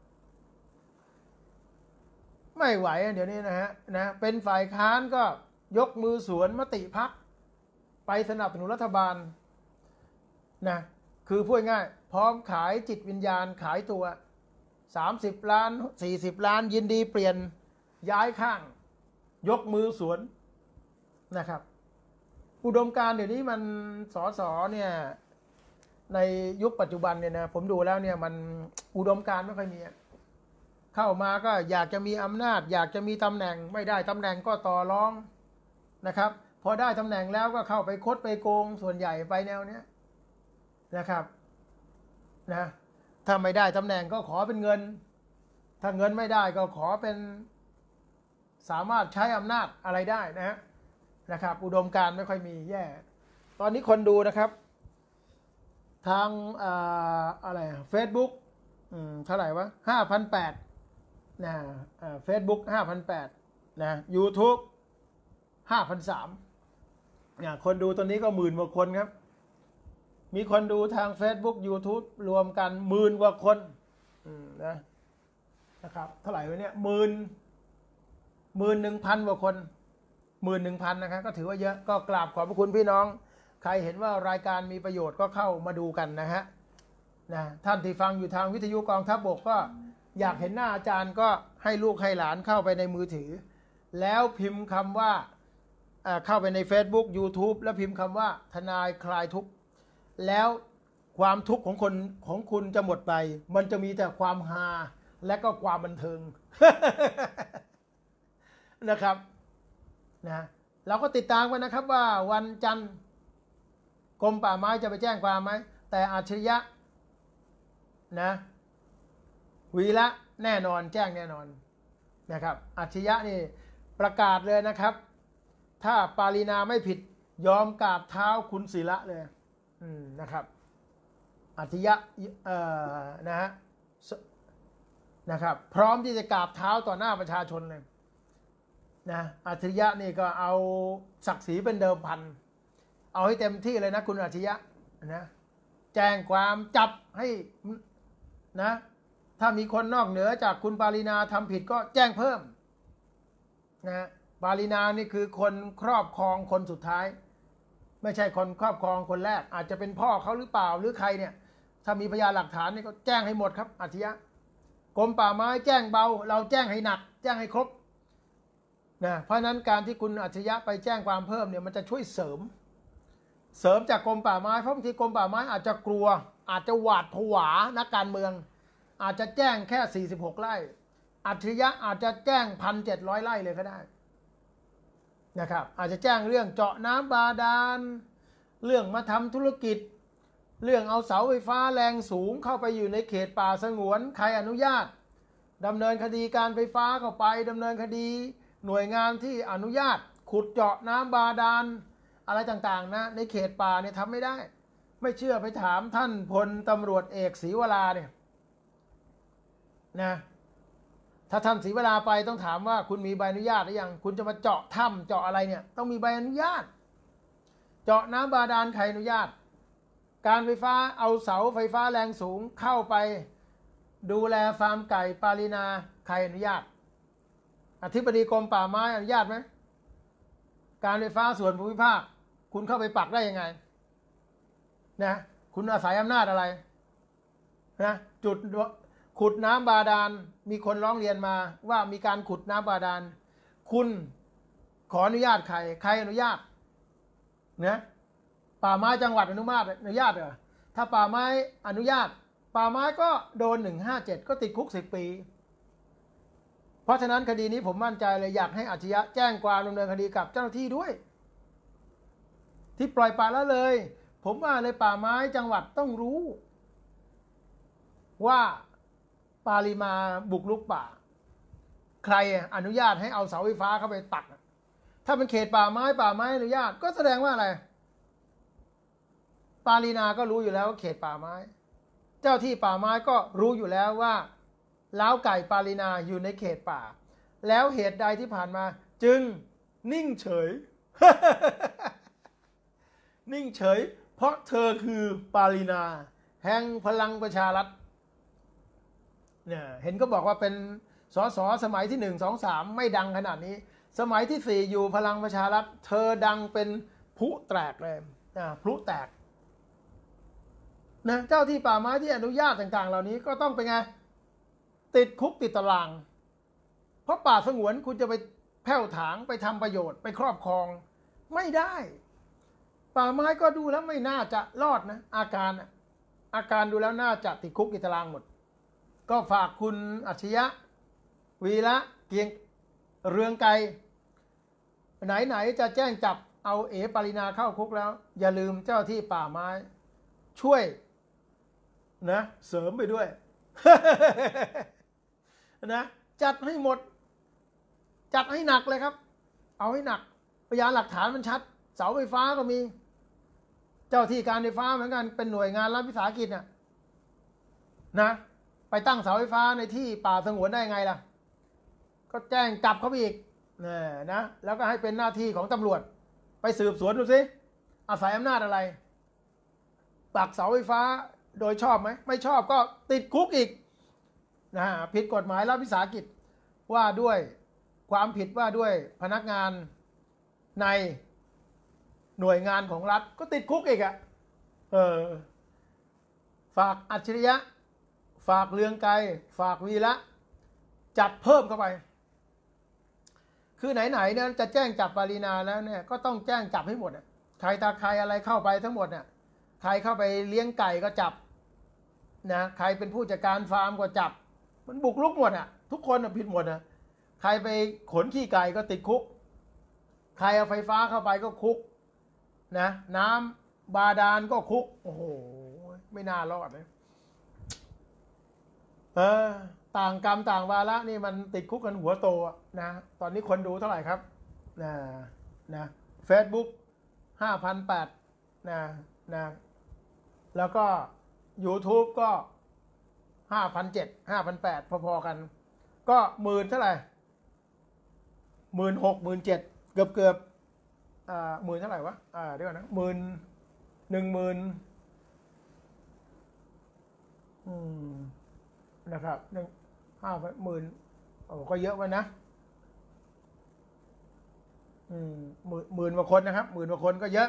Speaker 1: ไม่ไหวเดี๋ยวนี้นะเป็นฝ่ายค้านก็ยกมือสวนมติพรรคไปสนับสนุนรัฐบาลนะคือพูดง่ายพร้อมขายจิตวิญญาณขายตัว30 ล้าน40 ล้านยินดีเปลี่ยนย้ายข้างยกมือสวนนะครับอุดมการณ์เดี๋ยวนี้มันสสเนี่ยในยุคปัจจุบันเนี่ยนะผมดูแล้วเนี่ยมันอุดมการณ์ไม่ค่อยมีเข้ามาก็อยากจะมีอำนาจอยากจะมีตำแหน่งไม่ได้ตำแหน่งก็ต่อรองนะครับพอได้ตำแหน่งแล้วก็เข้าไปคดไปโกงส่วนใหญ่ไปแนวเนี้ยนะครับนะถ้าไม่ได้ตำแหน่งก็ขอเป็นเงินถ้าเงินไม่ได้ก็ขอเป็นสามารถใช้อำนาจอะไรได้นะครับอุดมการณ์ไม่ค่อยมีแย่ตอนนี้คนดูนะครับทางอะไรFacebook เท่าไหร่วะ5,800นะFacebook 5,800นะ YouTube 5,300เนี่ยคนดูตอนนี้ก็10,000 กว่าคนครับมีคนดูทาง Facebook YouTube รวมกัน10,000 กว่าคนนะครับเท่าไหร่วะเนี่ย11,000 กว่าคน11,000นะครับก็ถือว่าเยอะก็กราบขอบพระคุณพี่น้องใครเห็นว่ารายการมีประโยชน์ก็เข้ามาดูกันนะท่านที่ฟังอยู่ทางวิทยุกองทัพบกก็อยากเห็นหน้าอาจารย์ก็ให้ลูกให้หลานเข้าไปในมือถือแล้วพิมพ์คำว่าเข้าไปใน Facebook YouTube แล้วพิมพ์คำว่าทนายคลายทุกข์แล้วความทุกข์ของคุณจะหมดไปมันจะมีแต่ความฮาและก็ความบันเทิง นะครับเราก็ติดตามกันนะครับว่าวันจันทร์กรมป่าไม้จะไปแจ้งความไหมแต่อัจฉริยะวีระแน่นอนแจ้งแน่นอนนะครับอัจฉริยะนี่ประกาศเลยนะครับถ้าปารีนาไม่ผิดยอมกราบเท้าคุณศิระเลยนะครับอัจฉริยะนะครับพร้อมที่จะกราบเท้าต่อหน้าประชาชนเลยนะอัจฉริยะนี่ก็เอาศักดิ์ศรีเป็นเดิมพันเอาให้เต็มที่เลยนะคุณอัจฉริยะนะแจ้งความจับให้นะถ้ามีคนนอกเหนือจากคุณปารีนาทำผิดก็แจ้งเพิ่มนะปารีนานี่คือคนครอบครองคนสุดท้ายไม่ใช่คนครอบครองคนแรกอาจจะเป็นพ่อเขาหรือเปล่าหรือใครเนี่ยถ้ามีพยานหลักฐานนี่ก็แจ้งให้หมดครับอัจฉริยะกรมป่าไม้แจ้งเบาเราแจ้งให้หนักแจ้งให้ครบนะเพราะนั้นการที่คุณอัจฉริยะไปแจ้งความเพิ่มเนี่ยมันจะช่วยเสริมจากกรมป่าไม้เพราะบางทีกรมป่าไม้อาจจะกลัวอาจจะหวาดผวานักการเมืองอาจจะแจ้งแค่46ไร่อัจฉริยะอาจจะแจ้ง 1,700 ไร่เลยก็ได้นะครับอาจจะแจ้งเรื่องเจาะน้ำบาดาลเรื่องมาทำธุรกิจเรื่องเอาเสาไฟฟ้าแรงสูงเข้าไปอยู่ในเขตป่าสงวนใครอนุญาตดำเนินคดีการไฟฟ้าเข้าไปดำเนินคดีหน่วยงานที่อนุญาตขุดเจาะน้ำบาดาลอะไรต่างๆนะในเขตป่าเนี่ยทำไม่ได้ไม่เชื่อไปถามท่านพลตำรวจเอกศรีวราเนี่ยนะถ้าท่านศรีวราไปต้องถามว่าคุณมีใบอนุญาตหรือยังคุณจะมาเจาะถ้ำเจาะอะไรเนี่ยต้องมีใบอนุญาตเจาะน้ำบาดาลใครอนุญาตการไฟฟ้าเอาเสาไฟฟ้าแรงสูงเข้าไปดูแลฟาร์มไก่ปารีนาใครอนุญาตอธิบดีกรมป่าไม้อนุญาตไหมการไฟฟ้าส่วนภูมิภาคคุณเข้าไปปักได้ยังไงนะคุณอาศัยอำนาจอะไรนะจุดขุดน้ำบาดาลมีคนร้องเรียนมาว่ามีการขุดน้ำบาดาลคุณขออนุญาตใครอนุญาตนะป่าไม้จังหวัดอนุญาตเหรอถ้าป่าไม้อนุญาตป่าไม้ก็โดน157ก็ติดคุก10 ปีเพราะฉะนั้นคดีนี้ผมมั่นใจเลยอยากให้อัจฉริยะแจ้งความดำเนินคดีกับเจ้าหน้าที่ด้วยที่ปล่อยปละละเลยผมว่าเลยป่าไม้จังหวัดต้องรู้ว่าปารีนาบุกรุกป่าใครอนุญาตให้เอาเสาไฟฟ้าเข้าไปปักถ้าเป็นเขตป่าไม้อนุญาตก็แสดงว่าอะไรปารีนาก็รู้อยู่แล้วว่าเขตป่าไม้เจ้าที่ป่าไม้ก็รู้อยู่แล้วว่าล้าวไก่ปารีนาอยู่ในเขตป่าแล้วเหตุใดที่ผ่านมาจึงนิ่งเฉย นิ่งเฉยเพราะเธอคือปารีนาแห่งพลังประชารัฐเนี่ยเห็นก็บอกว่าเป็นสสสมัยที่1 2 3ไม่ดังขนาดนี้สมัยที่4อยู่พลังประชารัฐเธอดังเป็นพลุแตกเลยพลุแตกนะเจ้าที่ป่าไม้ที่อนุญาตต่างๆเหล่านี้ก็ต้องเป็นไงติดคุกติดตารางเพราะป่าสงวนคุณจะไปแผ่วถางไปทำประโยชน์ไปครอบครองไม่ได้ป่าไม้ก็ดูแล้วไม่น่าจะรอดนะอาการดูแล้วน่าจะติดคุกติดตารางหมดก็ฝากคุณอัจฉริยะวีระเกียงเรืองไกรไหนจะแจ้งจับเอาปารีนาเข้าคุกแล้วอย่าลืมเจ้าที่ป่าไม้ช่วยนะเสริมไปด้วย นะจัดให้หมดจัดให้หนักเลยครับเอาให้หนักพยานหลักฐานมันชัดเสาไฟฟ้าก็มีเจ้าที่การไฟฟ้าเหมือนกันเป็นหน่วยงานรัฐวิสาหกิจนะไปตั้งเสาไฟฟ้าในที่ป่าสงวนได้ไงล่ะก็แจ้งจับเขาอีกนะแล้วก็ให้เป็นหน้าที่ของตำรวจไปสืบสวนดูสิอาศัยอำนาจอะไรปักเสาไฟฟ้าโดยชอบไหมไม่ชอบก็ติดคุกอีกนะผิดกฎหมายรัฐวิสาหกิจว่าด้วยความผิดว่าด้วยพนักงานในหน่วยงานของรัฐก็ติดคุกอีกฝากอัจฉริยะฝากเรืองไกรฝากวีระจัดเพิ่มเข้าไปคือไหนเนี่ยจะแจ้งจับปารีนาแล้วเนี่ยก็ต้องแจ้งจับให้หมดใครตาใครอะไรเข้าไปทั้งหมดเนี่ยใครเข้าไปเลี้ยงไก่ก็จับนะใครเป็นผู้จัดการฟาร์มก็จับมันบุกรุกหมดทุกคนผิดหมดใครไปขนขี้ไก่ก็ติดคุกใครเอาไฟฟ้าเข้าไปก็คุกนะน้ำบาดาลก็คุกโอ้โหไม่น่ารอดเลยต่างกรรมต่างวาระนี่มันติดคุกกันหัวโตนะตอนนี้คนดูเท่าไหร่ครับนะ Facebook 5,800นะแล้วก็ YouTube ก็ 5,700 5,800 พอๆกันก็10,000เท่าไหร่ 16,000 17,000เกือบหมื่นเท่าไหร่วะเดี๋ยวก่อนนะ10,000นะครับ50,000โอ้ก็เยอะไปนะหมื่นกว่าคนนะครับ10,000กว่าคนก็เยอะ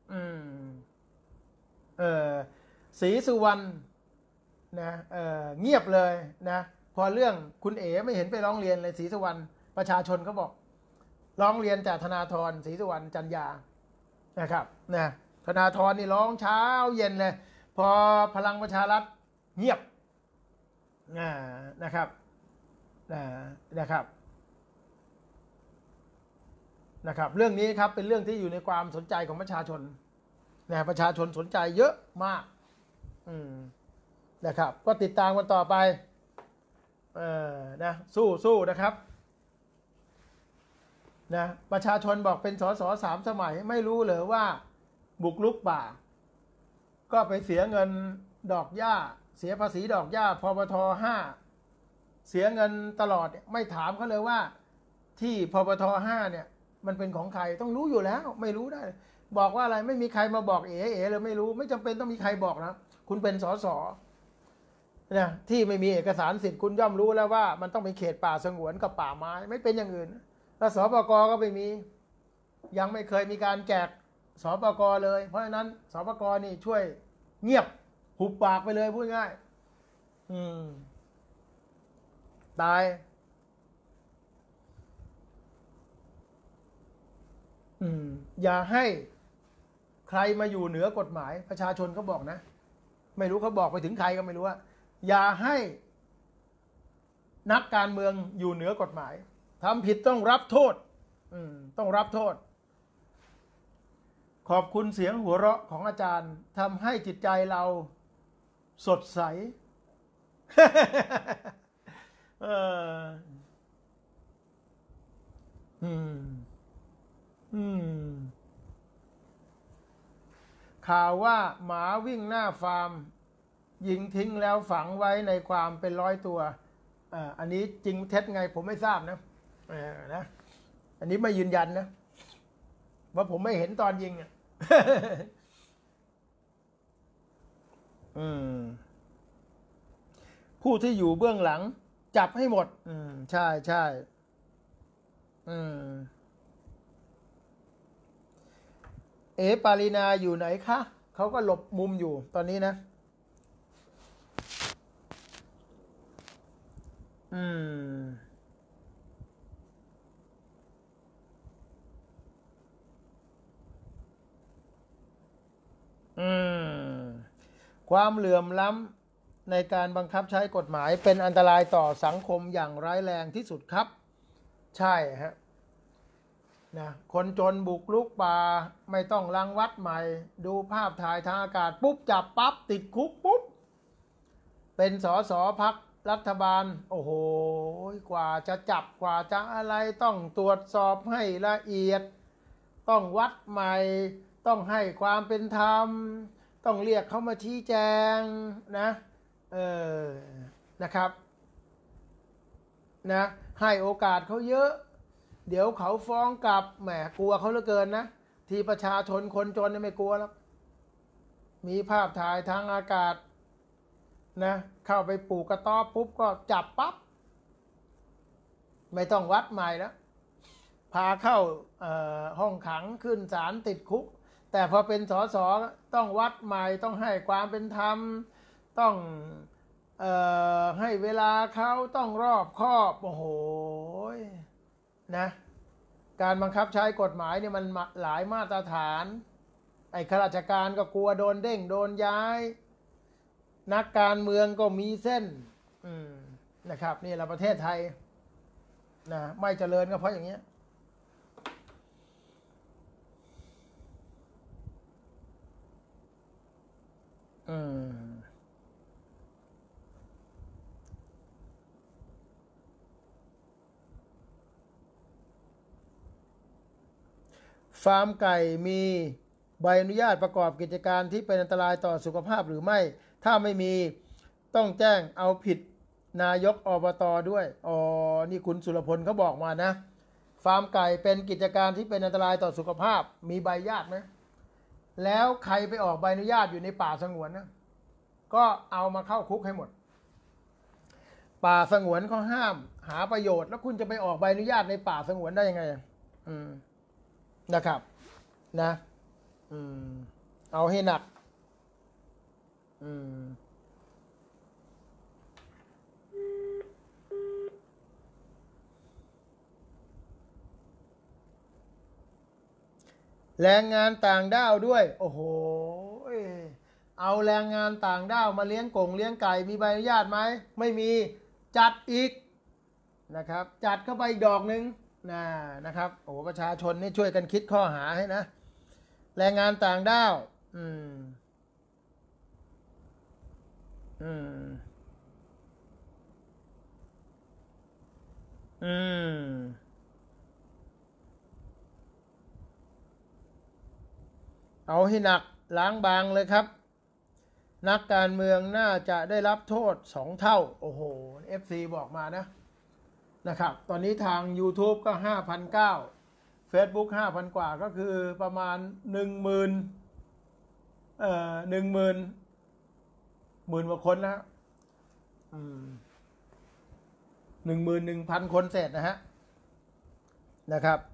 Speaker 1: ศรีสุวรรณนะเงียบเลยนะพอเรื่องคุณเอ๋ไม่เห็นไปร้องเรียนเลยศรีสุวรรณประชาชนเขาบอกร้องเรียนแต่ธนาธรศรีสุวรรณจันยานะครับนะธนาธรนี่ร้องเช้าเย็นเลยพอพลังประชารัฐเงียบนะครับนะครับเรื่องนี้ครับเป็นเรื่องที่อยู่ในความสนใจของประชาชนนะประชาชนสนใจเยอะมากนะครับก็ติดตามกันต่อไปนะสู้นะครับนะประชาชนบอกเป็นส.ส. 3 สมัยไม่รู้เหรอว่าบุกรุกป่าก็ไปเสียเงินดอกหญ้าเสียภาษีดอกหญ้าพปท5เสียเงินตลอดไม่ถามเขาเลยว่าที่พปท5เนี่ยมันเป็นของใครต้องรู้อยู่แล้วไม่รู้ได้บอกว่าอะไรไม่มีใครมาบอกเอ๋เลยไม่รู้ไม่จำเป็นต้องมีใครบอกนะคุณเป็นส.ส.นะที่ไม่มีเอกสารสิทธิ์คุณย่อมรู้แล้วว่ามันต้องเป็นเขตป่าสงวนกับป่าไม้ไม่เป็นอย่างอื่นแล้วสปก.ก็ไม่มียังไม่เคยมีการแจกสปก.เลยเพราะฉะนั้นสปก.นี่ช่วยเงียบหุบปากไปเลยพูดง่ายตายอย่าให้ใครมาอยู่เหนือกฎหมายประชาชนเขาบอกนะไม่รู้เขาบอกไปถึงใครก็ไม่รู้ว่าอย่าให้นักการเมืองอยู่เหนือกฎหมายทำผิดต้องรับโทษต้องรับโทษขอบคุณเสียงหัวเราะของอาจารย์ทำให้จิตใจเราสดใสข่าวว่าหมาวิ่งหน้าฟาร์มยิงทิ้งแล้วฝังไว้ในความเป็น100 ตัวอันนี้จริงเท็จไงผมไม่ทราบนะอันนี้ไม่ยืนยันนะว่าผมไม่เห็นตอนยิงผู้ที่อยู่เบื้องหลังจับให้หมดใช่เอ๋ปารีนาอยู่ไหนคะเขาก็หลบมุมอยู่ตอนนี้นะความเหลื่อมล้ำในการบังคับใช้กฎหมายเป็นอันตรายต่อสังคมอย่างร้ายแรงที่สุดครับใช่ฮะนะคนจนบุกรุกป่าไม่ต้องรังวัดใหม่ดูภาพถ่ายทางอากาศปุ๊บจับปั๊บติดคุกปุ๊บเป็นส.ส.พรรครัฐบาลโอ้โหกว่าจะจับกว่าจะอะไรต้องตรวจสอบให้ละเอียดต้องวัดใหม่ต้องให้ความเป็นธรรมต้องเรียกเขามาชี้แจงนะนะครับนะให้โอกาสเขาเยอะเดี๋ยวเขาฟ้องกลับแหมกลัวเขาเหลือเกินนะที่ประชาชนคนจนเนี่ยไม่กลัวแล้วมีภาพถ่ายทางอากาศนะเข้าไปปลูกกระต๊อบปุ๊บก็จับปั๊บไม่ต้องวัดใหม่แล้วพาเข้าห้องขังขึ้นศาลติดคุกแต่พอเป็นส.ส.ต้องวัดใหม่ต้องให้ความเป็นธรรมต้องให้เวลาเขาต้องรอบคอบโอ้โหนะการบังคับใช้กฎหมายเนี่ยมันหลายมาตรฐานไอ้ข้าราชการก็กลัวโดนเด้งโดนย้ายนักการเมืองก็มีเส้นนะครับนี่แหละประเทศไทยนะไม่เจริญก็เพราะอย่างเงี้ยฟาร์มไก่มีใบอนุญาตประกอบกิจการที่เป็นอันตรายต่อสุขภาพหรือไม่ถ้าไม่มีต้องแจ้งเอาผิดนายกอบต.ด้วยนี่คุณสุรพลเขาบอกมานะฟาร์มไก่เป็นกิจการที่เป็นอันตรายต่อสุขภาพมีใบอนุญาตไหมแล้วใครไปออกใบอนุญาตอยู่ในป่าสงวนนะก็เอามาเข้าคุกให้หมดป่าสงวนเขาห้ามหาประโยชน์แล้วคุณจะไปออกใบอนุญาตในป่าสงวนได้ยังไงนะครับนะเอาให้หนักแรงงานต่างด้าวด้วยโอ้โหเอาแรงงานต่างด้าวมาเลี้ยงเลี้ยงไก่มีใบอนุญาตไหมไม่มีจัดอีกนะครับจัดเข้าไปอีกดอกหนึ่งนะครับโอ้ประชาชนนี่ช่วยกันคิดข้อหาให้นะแรงงานต่างด้าวเอาให้หนักล้างบางเลยครับนักการเมืองน่าจะได้รับโทษ2 เท่าโอ้โห FC บอกมานะครับตอนนี้ทาง YouTube ก็ 5,900 Facebook 5,000 กว่าก็คือประมาณ10,000 กว่าคนนะ11,000 คนเศษนะครับ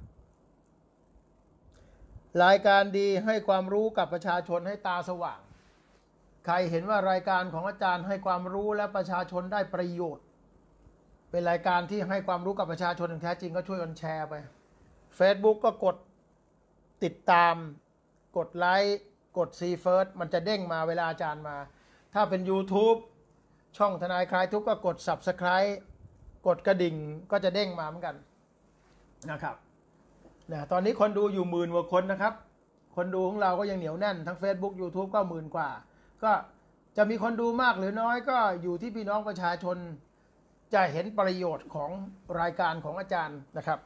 Speaker 1: รายการดีให้ความรู้กับประชาชนให้ตาสว่างใครเห็นว่ารายการของอาจารย์ให้ความรู้และประชาชนได้ประโยชน์เป็นรายการที่ให้ความรู้กับประชาชนอย่างแท้จริงก็ช่วยกันแชร์ไป Facebook ก็กดติดตามกดไลค์กดซีเฟิร์สมันจะเด้งมาเวลาอาจารย์มาถ้าเป็น YouTube ช่องทนายคลายทุกข์ก็กด Subscribe กดกระดิ่งก็จะเด้งมาเหมือนกันนะครับตอนนี้คนดูอยู่10,000 กว่าคนนะครับคนดูของเราก็ยังเหนียวแน่นทั้ง Facebook YouTube ก็10,000 กว่าก็จะมีคนดูมากหรือน้อยก็อยู่ที่พี่น้องประชาชนจะเห็นประโยชน์ของรายการของอาจารย์นะครับ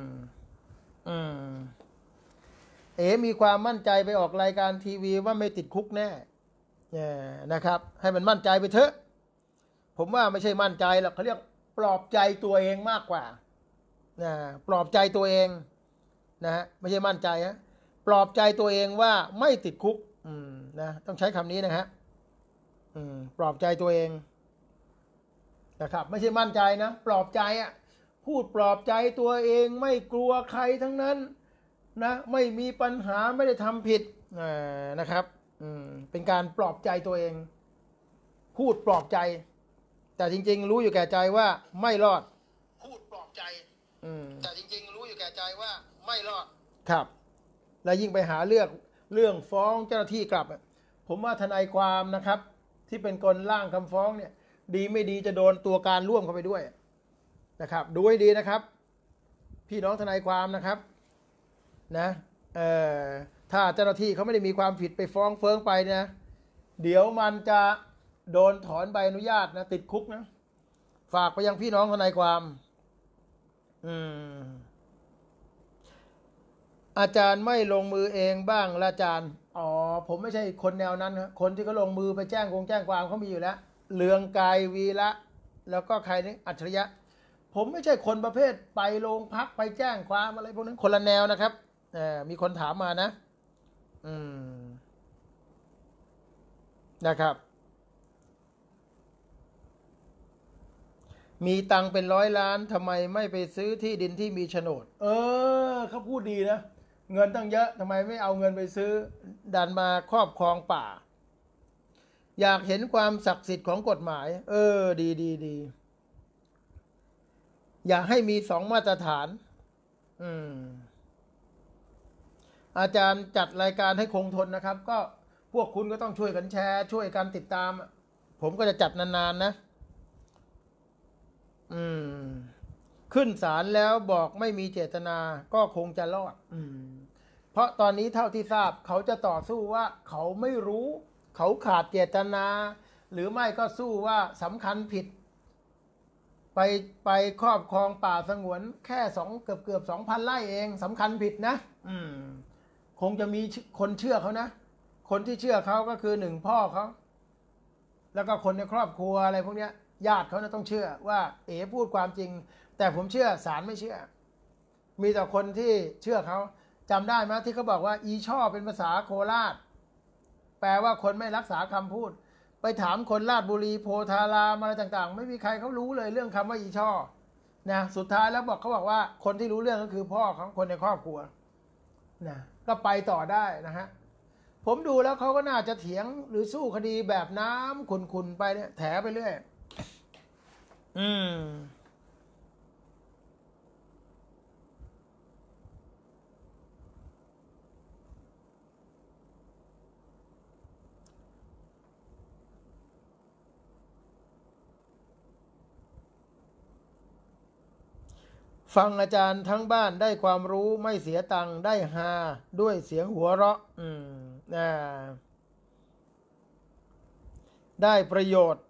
Speaker 1: มีความมั่นใจไปออกรายการทีวีว่าไม่ติดคุกแน่นะครับให้มันมั่นใจไปเถอะผมว่าไม่ใช่มั่นใจหรอกเขาเรียกปลอบใจตัวเองมากกว่าปลอบใจตัวเองไม่ใช่มั่นใจปลอบใจตัวเองว่าไม่ติดคุกต้องใช้คำนี้นะฮะปลอบใจตัวเองนะครับไม่ใช่มั่นใจนะปลอบใจพูดปลอบใจตัวเองไม่กลัวใครทั้งนั้นนะไม่มีปัญหาไม่ได้ทำผิดนะครับเป็นการปลอบใจตัวเองพูดปลอบใจแต่จริงๆรู้อยู่แก่ใจว่าไม่รอดพูดปลอบใจแต่จริงๆรู้อยู่แก่ใจว่าไม่รอดครับและยิ่งไปหาเรื่องฟ้องเจ้าหน้าที่กลับผมว่าทนายความนะครับที่เป็นคนร่างคำฟ้องเนี่ยดีไม่ดีจะโดนตัวการร่วมเข้าไปด้วยนะครับดูให้ดีนะครับพี่น้องทนายความนะครับถ้าเจ้าหน้าที่เขาไม่ได้มีความผิดไปฟ้องเฟิ้งไปนะเดี๋ยวมันจะโดนถอนใบอนุญาตนะติดคุกนะฝากไปยังพี่น้องทนายความอาจารย์ไม่ลงมือเองบ้างละอาจารย์ผมไม่ใช่คนแนวนั้นนะคนที่เขาลงมือไปแจ้งความเขามีอยู่แล้วเรืองไกรวีระแล้วก็ใครนี่อัจฉริยะผมไม่ใช่คนประเภทไปโรงพักไปแจ้งความอะไรพวกนั้นคนละแนวนะครับมีคนถามมานะครับมีตังเป็น100 ล้านทำไมไม่ไปซื้อที่ดินที่มีโฉนดเขาพูดดีนะเงินตั้งเยอะทำไมไม่เอาเงินไปซื้อดันมาครอบครองป่าอยากเห็นความศักดิ์สิทธิ์ของกฎหมายดีอยากให้มี2 มาตรฐานอาจารย์จัดรายการให้คงทนนะครับก็พวกคุณก็ต้องช่วยกันแชร์ช่วยกันติดตามผมก็จะจัดนานๆนะขึ้นศาลแล้วบอกไม่มีเจตนาก็คงจะรอดเพราะตอนนี้เท่าที่ทราบเขาจะต่อสู้ว่าเขาไม่รู้เขาขาดเจตนาหรือไม่ก็สู้ว่าสำคัญผิดไปครอบครองป่าสงวนแค่เกือบ 2,000 ไร่เองสำคัญผิดนะคงจะมีคนเชื่อเขานะคนที่เชื่อเขาก็คือ1 พ่อเขาแล้วก็คนในครอบครัวอะไรพวกเนี้ยญาติเขาต้องเชื่อว่าพูดความจริงแต่ผมเชื่อศาลไม่เชื่อมีแต่คนที่เชื่อเขาจำได้ไหมที่เขาบอกว่าอีช่อเป็นภาษาโคราชแปลว่าคนไม่รักษาคำพูดไปถามคนราชบุรีโพธารามอะไรต่างๆไม่มีใครเขารู้เลยเรื่องคำว่าอีช่อนะสุดท้ายแล้วเขาบอกว่าคนที่รู้เรื่องก็คือพ่อของคนในครอบครัวนะก็ไปต่อได้นะฮะผมดูแล้วเขาก็น่าจะเถียงหรือสู้คดีแบบน้ำขุนๆไปเนี่ยแถไปเรื่อยอืมฟังอาจารย์ทั้งบ้านได้ความรู้ไม่เสียตังค์ได้ฮาด้วยเสียงหัวเราะอ่าได้ประโยชน์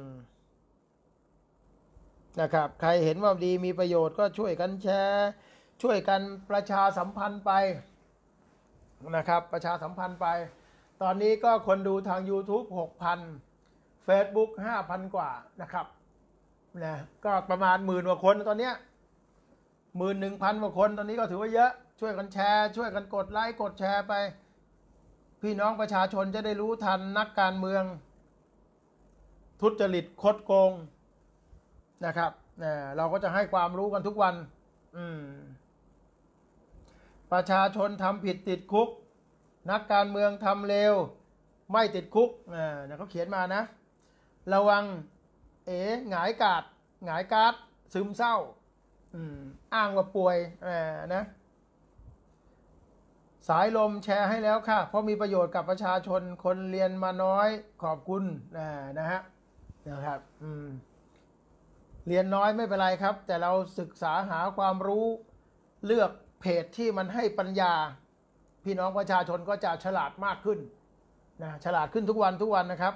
Speaker 1: นะครับใครเห็นว่าดีมีประโยชน์ก็ช่วยกันแชร์ช่วยกันประชาสัมพันธ์ไปนะครับประชาสัมพันธ์ไปตอนนี้ก็คนดูทาง YouTube 6,000 Facebook 5,000 กว่านะครับนะก็ประมาณ10,000 กว่าคนตอนเนี้ย11,000 กว่าคนตอนนี้ก็ถือว่าเยอะช่วยกันแชร์ช่วยกันกดไลค์กดแชร์ไปพี่น้องประชาชนจะได้รู้ทันนักการเมืองทุจริตคดโกงนะครับเราก็จะให้ความรู้กันทุกวันประชาชนทำผิดติดคุกนักการเมืองทำเลวไม่ติดคุกเขาเขียนมานะระวังหงายการ์ดซึมเศร้าอ้างว่าป่วยนะสายลมแชร์ให้แล้วค่ะเพราะมีประโยชน์กับประชาชนคนเรียนมาน้อยขอบคุณนะครับเรียนน้อยไม่เป็นไรครับแต่เราศึกษาหาความรู้เลือกเพจที่มันให้ปัญญาพี่น้องประชาชนก็จะฉลาดมากขึ้นนะฉลาดขึ้นทุกวันนะครับ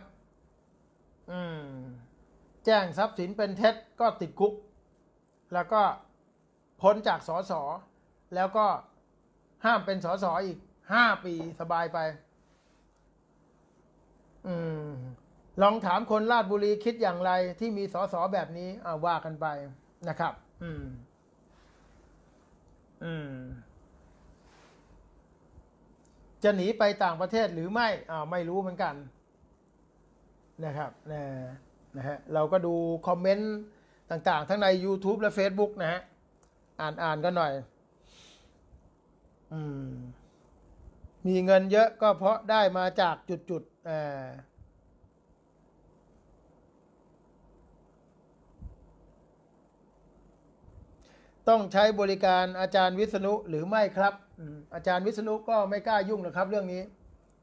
Speaker 1: แจ้งทรัพย์สินเป็นเท็จก็ติดคุกแล้วก็พ้นจากสสแล้วก็ห้ามเป็นสสอีก5 ปีสบายไปลองถามคนราชบุรีคิดอย่างไรที่มีสสแบบนี้ว่ากันไปนะครับจะหนีไปต่างประเทศหรือไม่ไม่รู้เหมือนกันนะครับนะฮะเราก็ดูคอมเมนต์ต่างๆทั้งใน YouTube และ Facebook นะฮะอ่านกันหน่อยมีเงินเยอะก็เพราะได้มาจากจุดต้องใช้บริการอาจารย์วิษณุหรือไม่ครับอาจารย์วิษณุก็ไม่กล้ายุ่งหรอกครับเรื่องนี้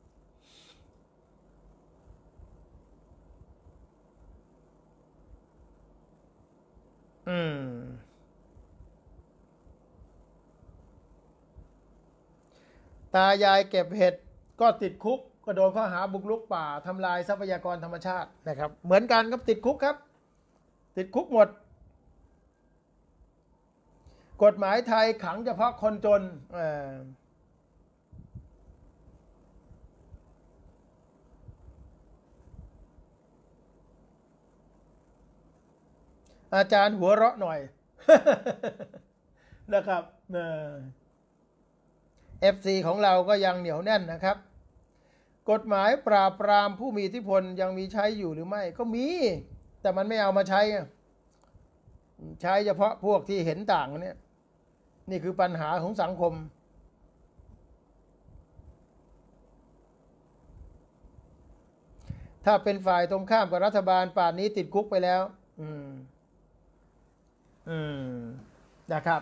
Speaker 1: ตายายเก็บเห็ดก็ติดคุกก็โดนข้อหาบุกรุกป่าทำลายทรัพยากรธรรมชาตินะครับเหมือนกันครับติดคุกครับติดคุกหมดกฎหมายไทยขังเฉพาะคนจนอาจารย์หัวเราะหน่อย นะครับFC ของเราก็ยังเหนียวแน่นนะครับกฎหมายปราบปรามผู้มีอิทธิพลยังมีใช้อยู่หรือไม่ก็มีแต่มันไม่เอามาใช้ใช้เฉพาะพวกที่เห็นต่างเนี่ยนี่คือปัญหาของสังคมถ้าเป็นฝ่ายตรงข้ามกับรัฐบาลป่านนี้ติดคุกไปแล้วนะครับ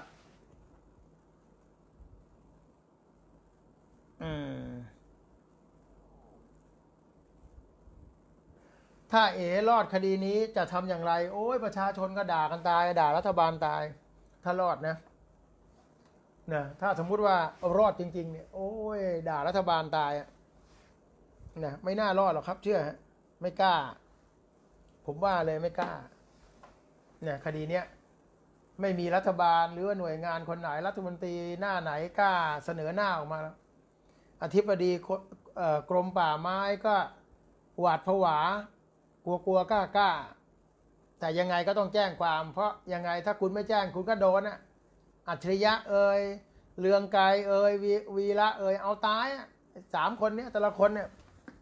Speaker 1: ถ้ารอดคดีนี้จะทำอย่างไรโอ้ยประชาชนก็ด่ากันตายด่ารัฐบาลตายถ้ารอดนะถ้าสมมุติว่ารอดจริงๆเนี่ยโอ้ยด่ารัฐบาลตายนะไม่น่ารอดหรอกครับเชื่อไม่กล้าผมว่าเลยไม่กล้าเนี่ยคดีเนี้ยไม่มีรัฐบาลหรือว่าหน่วยงานคนไหนรัฐมนตรีหน้าไหนกล้าเสนอหน้าออกมาอธิบดีกรมป่าไม้ก็หวาดผวากลัวกล้าแต่ยังไงก็ต้องแจ้งความเพราะยังไงถ้าคุณไม่แจ้งคุณก็โดนอัจฉริยะเอ่ยเรืองไกรเอ่ยวีระเอ่ยเอาตาย3 คนเนี้ยแต่ละคนเนี่ย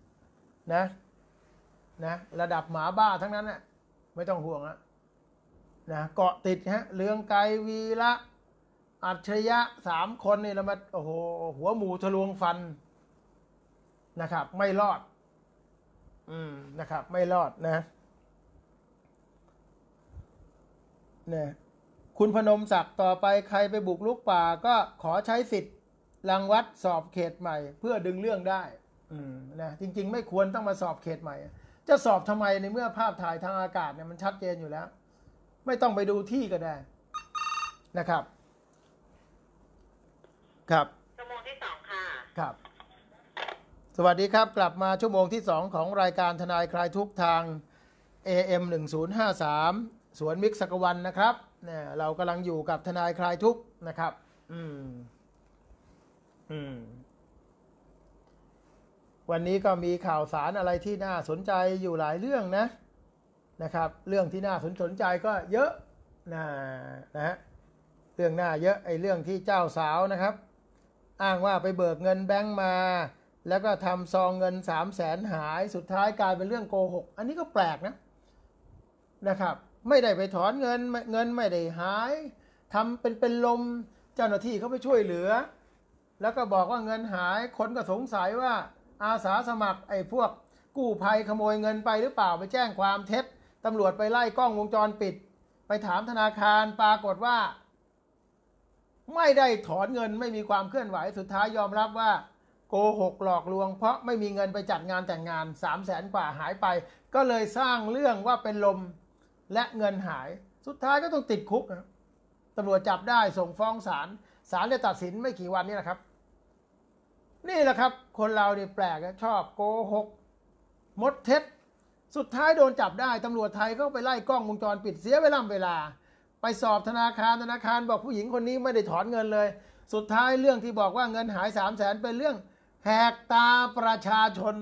Speaker 1: นะระดับหมาบ้าทั้งนั้นน่ะไม่ต้องห่วงนะเกาะติดฮะเรืองไกรวีระอัจฉริยะ3 คนนี่แล้วมาโอ้โหหัวหมูทะลวงฟันนะครับไม่รอดนะครับไม่รอดนะเนี่ยคุณพนมศักดิ์ต่อไปใครไปบุกลุกป่าก็ขอใช้สิทธิ์รังวัดสอบเขตใหม่เพื่อดึงเรื่องได้นะจริงๆไม่ควรต้องมาสอบเขตใหม่จะสอบทำไมในเมื่อภาพถ่ายทางอากาศเนี่ยมันชัดเจนอยู่แล้วไม่ต้องไปดูที่ก็ได้นะครับครับ
Speaker 2: ชั่วโมงที่2ค่ะ
Speaker 1: ครับสวัสดีครับกลับมาชั่วโมงที่2ของรายการทนายคลายทุกข์ทาง AM 1053สวนมิกซ์สักวันนะครับเนี่ยเรากำลังอยู่กับทนายคลายทุกข์นะครับวันนี้ก็มีข่าวสารอะไรที่น่าสนใจอยู่หลายเรื่องนะครับเรื่องที่น่าสนใจก็เยอะนะฮะเรื่องหน้าเยอะไอ้เรื่องที่เจ้าสาวนะครับอ้างว่าไปเบิกเงินแบงก์มาแล้วก็ทำซองเงิน300,000หายสุดท้ายกลายเป็นเรื่องโกหกอันนี้ก็แปลกนะครับไม่ได้ไปถอนเงินไม่ได้หายทำเป็นลมเจ้าหน้าที่เขาไปช่วยเหลือแล้วก็บอกว่าเงินหายคนก็สงสัยว่าอาสาสมัครไอ้พวกกู้ภัยขโมยเงินไปหรือเปล่าไปแจ้งความเท็จตำรวจไปไล่กล้องวงจรปิดไปถามธนาคารปรากฏว่าไม่ได้ถอนเงินไม่มีความเคลื่อนไหวสุดท้ายยอมรับว่าโกหกหลอกลวงเพราะไม่มีเงินไปจัดงานแต่งงาน300,000 กว่าหายไปก็เลยสร้างเรื่องว่าเป็นลมและเงินหายสุดท้ายก็ต้องติดคุกตำรวจจับได้ส่งฟ้องศาลจะตัดสินไม่กี่วันนี้แหละครับนี่แหละครับคนเราเนี่ยแปลกชอบโกหกมดเท็จสุดท้ายโดนจับได้ตำรวจไทยก็ไปไล่กล้องวงจรปิดเสียเวลาไปสอบธนาคารบอกผู้หญิงคนนี้ไม่ได้ถอนเงินเลยสุดท้ายเรื่องที่บอกว่าเงินหาย300,000เป็นเรื่องแหกตาประชาชน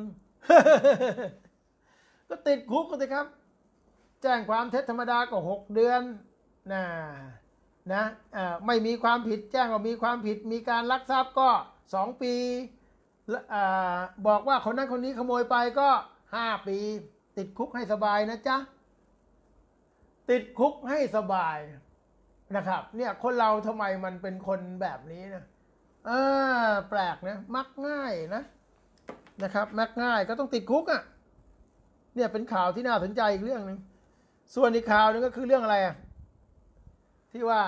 Speaker 1: ก็ติดคุกกันสิครับแจ้งความเท็จธรรมดาก็6 เดือนไม่มีความผิดแจ้งว่ามีความผิดมีการลักทรัพย์ก็2 ปีบอกว่าคนนั้นคนนี้ขโมยไปก็5 ปีติดคุกให้สบายนะจ๊ะติดคุกให้สบายนะครับเนี่ยคนเราทำไมมันเป็นคนแบบนี้นะแปลกนะมักง่ายนะครับมักง่ายก็ต้องติดคุกเนี่ยเป็นข่าวที่น่าสนใจอีกเรื่องนึงส่วนอีกข่าวนึงก็คือเรื่องอะไรที่ว่า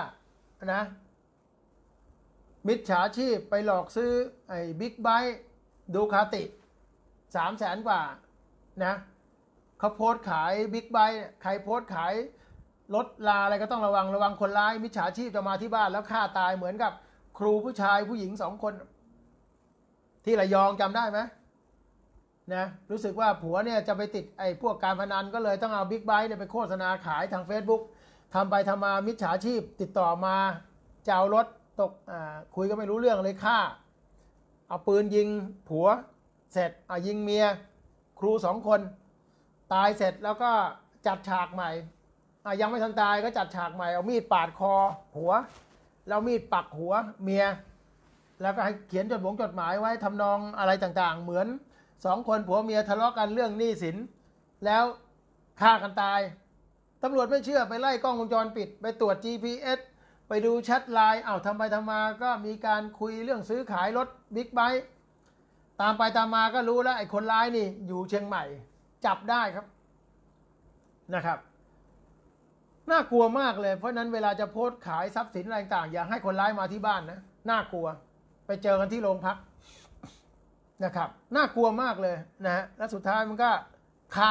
Speaker 1: มิจฉาชีพไปหลอกซื้อไอ้บิ๊กไบค์ดูคาติ300,000 กว่าเขาโพสต์ขายบิ๊กไบค์ใครโพสต์ขายรถลาอะไรก็ต้องระวังคนร้ายมิจฉาชีพจะมาที่บ้านแล้วฆ่าตายเหมือนกับครูผู้ชายผู้หญิง2 คนที่ระยองจำได้ไหมรู้สึกว่าผัวเนี่ยจะไปติดไอ้พวกการพนันก็เลยต้องเอาบิ๊กไบค์เนี่ยไปโฆษณาขายทาง Facebook ทำไปทำมามิจฉาชีพติดต่อมาจะเอารถตกคุยก็ไม่รู้เรื่องเลยฆ่าเอาปืนยิงผัวเสร็จยิงเมียครู2 คนตายเสร็จแล้วก็จัดฉากใหม่ยังไม่ทันตายก็จัดฉากใหม่เอามีดปาดคอผัวแล้วมีดปักหัวเมียแล้วก็ให้เขียนจดหมายไว้ทำนองอะไรต่างๆเหมือน2 คนผัวเมียทะเลาะกันเรื่องหนี้สินแล้วฆ่ากันตายตำรวจไม่เชื่อไปไล่กล้องวงจรปิดไปตรวจ GPS ไปดูแชทไลน์ทำไปทำมาก็มีการคุยเรื่องซื้อขายรถบิ๊กไบค์ตามไปตามมาก็รู้แล้วไอ้คนร้ายนี่อยู่เชียงใหม่จับได้ครับนะครับน่ากลัวมากเลยเพราะนั้นเวลาจะโพสต์ขายทรัพย์สินอะไรต่างๆอย่าให้คนร้ายมาที่บ้านน่ากลัวไปเจอกันที่โรงพักนะครับน่ากลัวมากเลยและสุดท้ายมันก็ฆ่า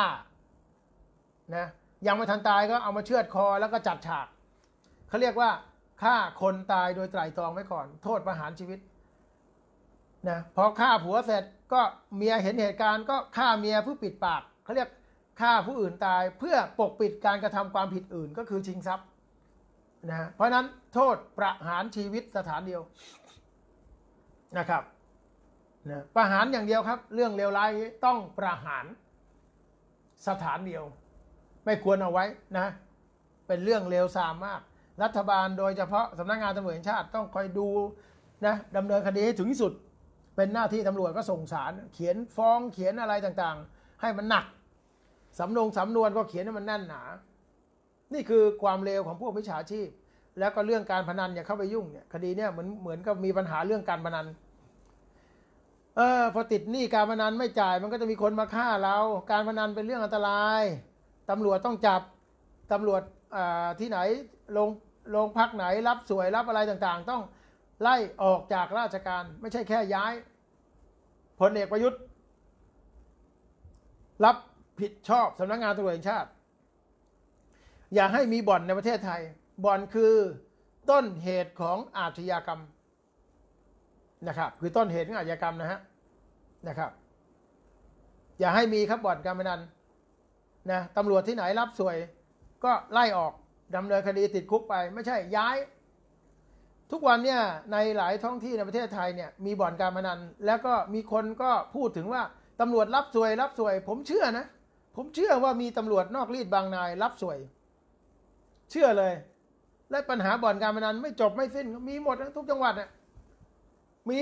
Speaker 1: ยังไม่ทันตายก็เอามาเชือดคอแล้วก็จัดฉากเขาเรียกว่าฆ่าคนตายโดยไตร่ตรองไว้ก่อนโทษประหารชีวิตพอฆ่าผัวเสร็จก็เมียเห็นเหตุการณ์ก็ฆ่าเมียเพื่อปิดปากเขาเรียกฆ่าผู้อื่นตายเพื่อปกปิดการกระทำความผิดอื่นก็คือชิงทรัพย์เพราะนั้นโทษประหารชีวิตสถานเดียวนะครับประหารอย่างเดียวครับเรื่องเลวร้ายต้องประหารสถานเดียวไม่ควรเอาไว้เป็นเรื่องเลวทรามมากรัฐบาลโดยเฉพาะสำนักงานตำรวจแห่งชาติต้องคอยดูนะดำเนินคดีให้ถึงที่สุดเป็นหน้าที่ตำรวจก็ส่งสารเขียนฟ้องเขียนอะไรต่างๆให้มันหนักสำนวนก็เขียนให้มันแน่นหนานี่คือความเลวของพวกมิจฉาชีพแล้วก็เรื่องการพนันอย่าเข้าไปยุ่งเนี่ยคดีเนี่ยเหมือนกับมีปัญหาเรื่องการพนันพอติดหนี้การพนันไม่จ่ายมันก็จะมีคนมาฆ่าเราการพนันเป็นเรื่องอันตรายตำรวจต้องจับตำรวจที่ไหนลงพักไหนรับสวยรับอะไรต่างๆต้องไล่ออกจากราชการไม่ใช่แค่ย้ายพลเอกประยุทธ์รับผิดชอบสำนักงานตำรวจแห่งชาติอย่าให้มีบ่อนในประเทศไทยบ่อนคือต้นเหตุของอาชญากรรมนะครับคือต้นเหตุของอาชญากรรมนะครับอย่าให้มีครับบ่อนการพนันนะตำรวจที่ไหนรับสวยก็ไล่ออกดำเนินคดีติดคุกไปไม่ใช่ย้ายทุกวันเนี่ยในหลายท้องที่ในประเทศไทยเนี่ยมีบ่อนการพนันแล้วก็มีคนก็พูดถึงว่าตำรวจรับสวยผมเชื่อนะผมเชื่อว่ามีตำรวจนอกรีดบางนายรับสวยเชื่อเลยและปัญหาบ่อนการพนันไม่จบไม่สิ้นมีหมดทุกจังหวัดน่ะมี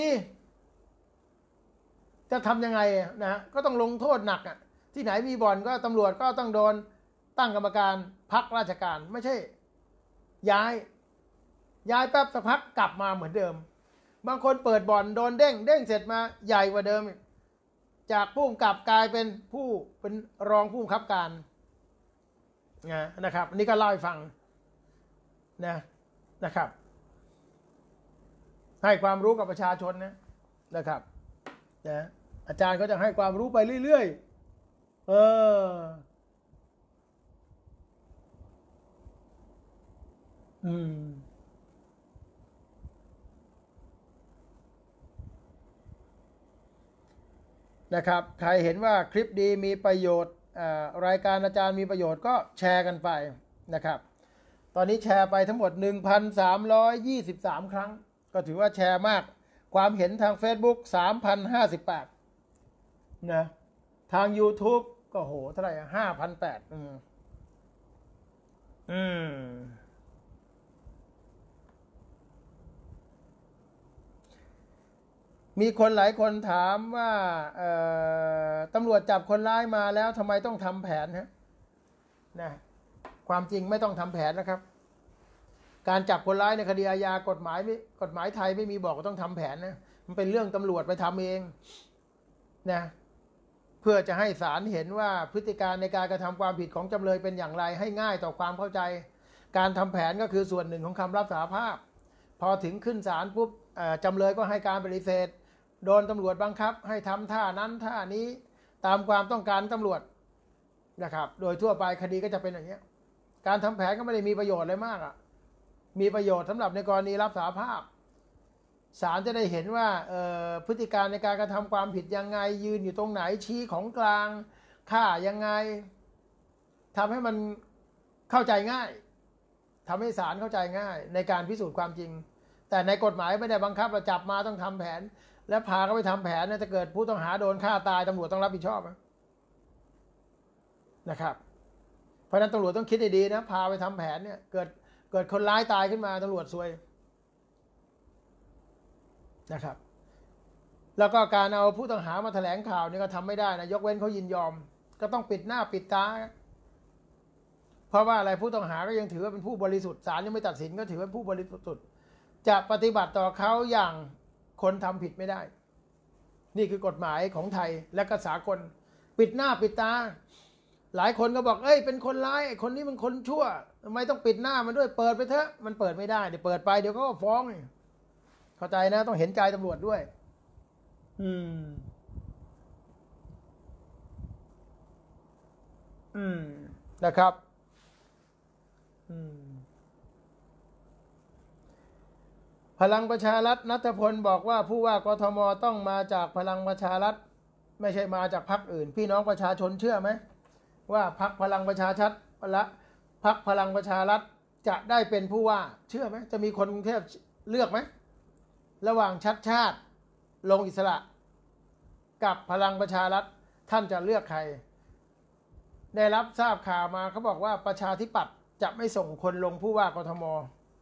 Speaker 1: จะทำยังไงนะก็ต้องลงโทษหนักอ่ะที่ไหนมีบ่อนก็ตำรวจก็ต้องโดนตั้งกรรมการพักราชการไม่ใช่ย้ายแป๊บสักพักกลับมาเหมือนเดิมบางคนเปิดบ่อนโดนเด้งเสร็จมาใหญ่กว่าเดิมจากผู้กำกับกลายเป็นรองผู้บังคับการนะครับอันนี้ก็เล่าให้ฟังนะครับให้ความรู้กับประชาชนนะครับอาจารย์ก็จะให้ความรู้ไปเรื่อยนะครับใครเห็นว่าคลิปดีมีประโยชน์รายการอาจารย์มีประโยชน์ก็แชร์กันไปนะครับตอนนี้แชร์ไปทั้งหมด 1,323 ครั้งก็ถือว่าแชร์มากความเห็นทาง Facebook 3,058นะทาง YouTube ก็โหเท่าไหร่5,800มีคนหลายคนถามว่าตำรวจจับคนร้ายมาแล้วทำไมต้องทำแผนนะความจริงไม่ต้องทำแผนนะครับการจับคนร้ายในคดีอาญากฎหมายไทยไม่มีบอกว่าต้องทำแผนนะมันเป็นเรื่องตำรวจไปทำเองนะเพื่อจะให้ศาลเห็นว่าพฤติการในการกระทำความผิดของจำเลยเป็นอย่างไรให้ง่ายต่อความเข้าใจการทำแผนก็คือส่วนหนึ่งของคำรับสารภาพพอถึงขึ้นศาลปุ๊บจำเลยก็ให้การปฏิเสธโดนตำรวจบังคับให้ทำท่านั้นท่านี้ตามความต้องการตำรวจนะครับโดยทั่วไปคดีก็จะเป็นอย่างนี้การทำแผนก็ไม่ได้มีประโยชน์อะไรมากมีประโยชน์สำหรับในกรณีรับสารภาพศาลจะได้เห็นว่าพฤติการในการกระทำความผิดยังไงยืนอยู่ตรงไหนชี้ของกลางฆ่ายังไงทำให้มันเข้าใจง่ายทำให้ศาลเข้าใจง่ายในการพิสูจน์ความจริงแต่ในกฎหมายไม่ได้บังคับว่าจับมาต้องทำแผนและพาเขาไปทำแผนถ้าเกิดผู้ต้องหาโดนฆ่าตายตำรวจต้องรับผิดชอบนะครับเพราะฉะนั้นตำรวจต้องคิดให้ดีนะพาไปทำแผนเนี่ยเกิดคนร้ายตายขึ้นมาตำรวจซวยนะครับแล้วก็การเอาผู้ต้องหามาแถลงข่าวนี่ก็ทำไม่ได้นะยกเว้นเขายินยอมก็ต้องปิดหน้าปิดตาเพราะว่าอะไรผู้ต้องหาก็ยังถือว่าเป็นผู้บริสุทธิ์ศาลยังไม่ตัดสินก็ถือว่าผู้บริสุทธิ์จะปฏิบัติต่อเขาอย่างคนทำผิดไม่ได้นี่คือกฎหมายของไทยและก็สากลปิดหน้าปิดตาหลายคนก็บอกเป็นคนร้ายคนนี้มันคนชั่วทำไมต้องปิดหน้ามันด้วยเปิดไปเถอะมันเปิดไม่ได้เดี๋ยวเปิดไปเดี๋ยวเขาก็ฟ้องเข้าใจนะต้องเห็นใจตำรวจด้วยนะครับพลังประชารัฐณัฐพลบอกว่าผู้ว่ากทมต้องมาจากพลังประชารัฐไม่ใช่มาจากพรรคอื่นพี่น้องประชาชนเชื่อไหมว่าพรรคพลังประชารัฐพรรคพลังประชารัฐจะได้เป็นผู้ว่าเชื่อไหมจะมีคนกรุงเทพเลือกไหมระหว่างชัดชาติลงอิสระกับพลังประชารัฐท่านจะเลือกใครได้รับทราบข่าวมาเขาบอกว่าประชาธิปัตย์จะไม่ส่งคนลงผู้ว่ากทม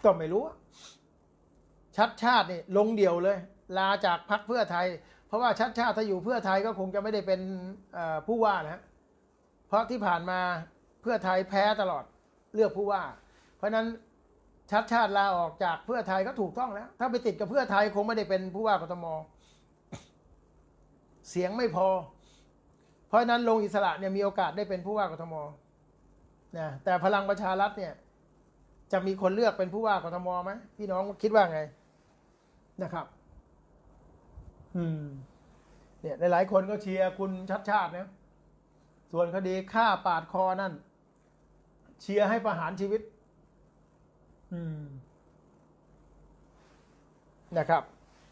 Speaker 1: ก็ไม่รู้ชัดชาตินี่ลงเดี่ยวเลย ลาจากพรรคเพื่อไทย เพราะว่าชัดชาติถ้าอยู่เพื่อไทยก็คงจะไม่ได้เป็นผู้ว่านะ เพราะที่ผ่านมาเพื่อไทยแพ้ตลอดเลือกผู้ว่า เพราะนั้นชัดชาติลาออกจากเพื่อไทยก็ถูกต้องแล้ว ถ้าไปติดกับเพื่อไทยคงไม่ได้เป็นผู้ว่ากทมเสียงไม่พอ เพราะนั้นลงอิสระเนี่ยมีโอกาสได้เป็นผู้ว่ากทมนะแต่พลังประชารัฐเนี่ยจะมีคนเลือกเป็นผู้ว่ากทมไหมพี่น้องคิดว่าไงนะครับเนี่ยหลายๆคนก็เชียร์คุณชัดชาตินะส่วนคดีฆ่าปาดคอนั่นเชียร์ให้ประหารชีวิตนะครับ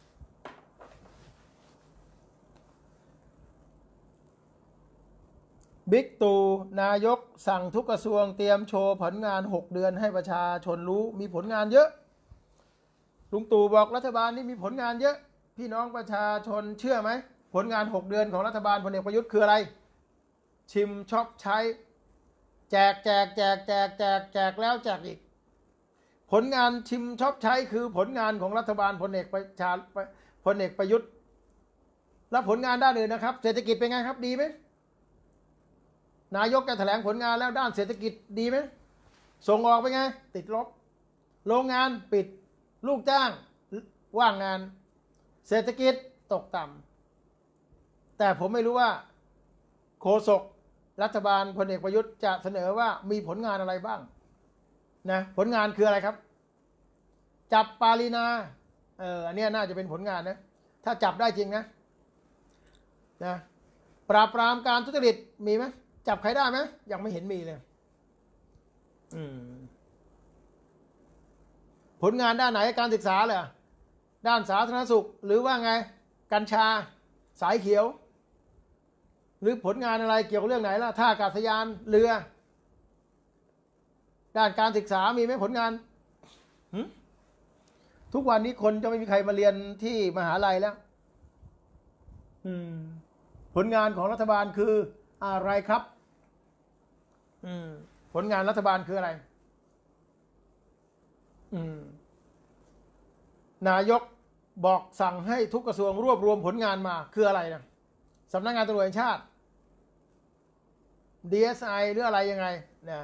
Speaker 1: บิ๊กตู่นายกสั่งทุกกระทรวงเตรียมโชว์ผลงาน6 เดือนให้ประชาชนรู้มีผลงานเยอะลุงตู่บอกรัฐบาลนี้มีผลงานเยอะพี่น้องประชาชนเชื่อไหมผลงาน6 เดือนของรัฐบาลพลเอกประยุทธ์คืออะไรชิมช็อปใช้แจกแล้วแจกอีกผลงานชิมช็อปใช้คือผลงานของรัฐบาลพลเอกประยุทธ์และผลงานด้านอื่นนะครับเศรษฐกิจเป็นไงครับดีไหมนายกจะแถลงผลงานแล้วด้านเศรษฐกิจดีไหมส่งออกไปไงติดลบโรงงานปิดลูกจ้างว่างงานเศรษฐกิจตกต่ำแต่ผมไม่รู้ว่าโฆษกรัฐบาลพลเอกประยุทธ์จะเสนอว่ามีผลงานอะไรบ้างนะผลงานคืออะไรครับจับปาลีนาอันนี้น่าจะเป็นผลงานนะถ้าจับได้จริงนะปราบปรามการทุจริตมีไหมจับใครได้ไหมยังไม่เห็นมีเลยผลงานด้านไหนการศึกษาเหรอด้านสาธารณสุขหรือว่าไงกัญชาสายเขียวหรือผลงานอะไรเกี่ยวกับเรื่องไหนล่ะท่าอากาศยานเรือด้านการศึกษามีไหมผลงานทุกวันนี้คนจะไม่มีใครมาเรียนที่มหาลัยแล้วผลงานของรัฐบาลคืออะไรครับผลงานรัฐบาลคืออะไรนายกบอกสั่งให้ทุกกระทรวงรวบรวมผลงานมาคืออะไรนะสำนักงานตำรวจแห่งชาติ DSI หรืออะไรยังไงนะ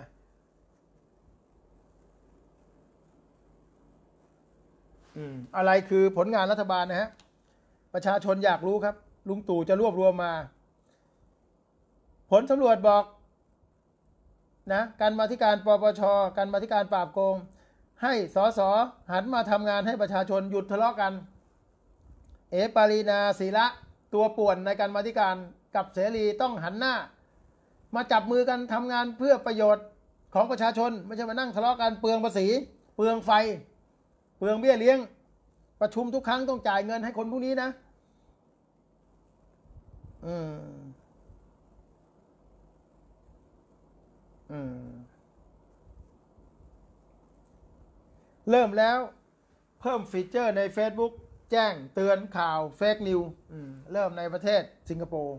Speaker 1: อะไรคือผลงานรัฐบาลนะฮะประชาชนอยากรู้ครับลุงตู่จะรวบรวมมาผลสำรวจบอกนะการมาธิการปปชการมาธิการปราบโกงให้สสหันมาทำงานให้ประชาชนหยุดทะเลาะกันปารีนาศิระตัวป่วนในการมาธิการกับเสรีต้องหันหน้ามาจับมือกันทำงานเพื่อประโยชน์ของประชาชนไม่ใช่มานั่งทะเลาะกันเปลืองภาษีเปลืองไฟเปลืองเบี้ยเลี้ยงประชุมทุกครั้งต้องจ่ายเงินให้คนพวกนี้นะเริ่มแล้วเพิ่มฟีเจอร์ใน Facebook แจ้งเตือนข่าวเฟกนิวเริ่มในประเทศสิงคโปร์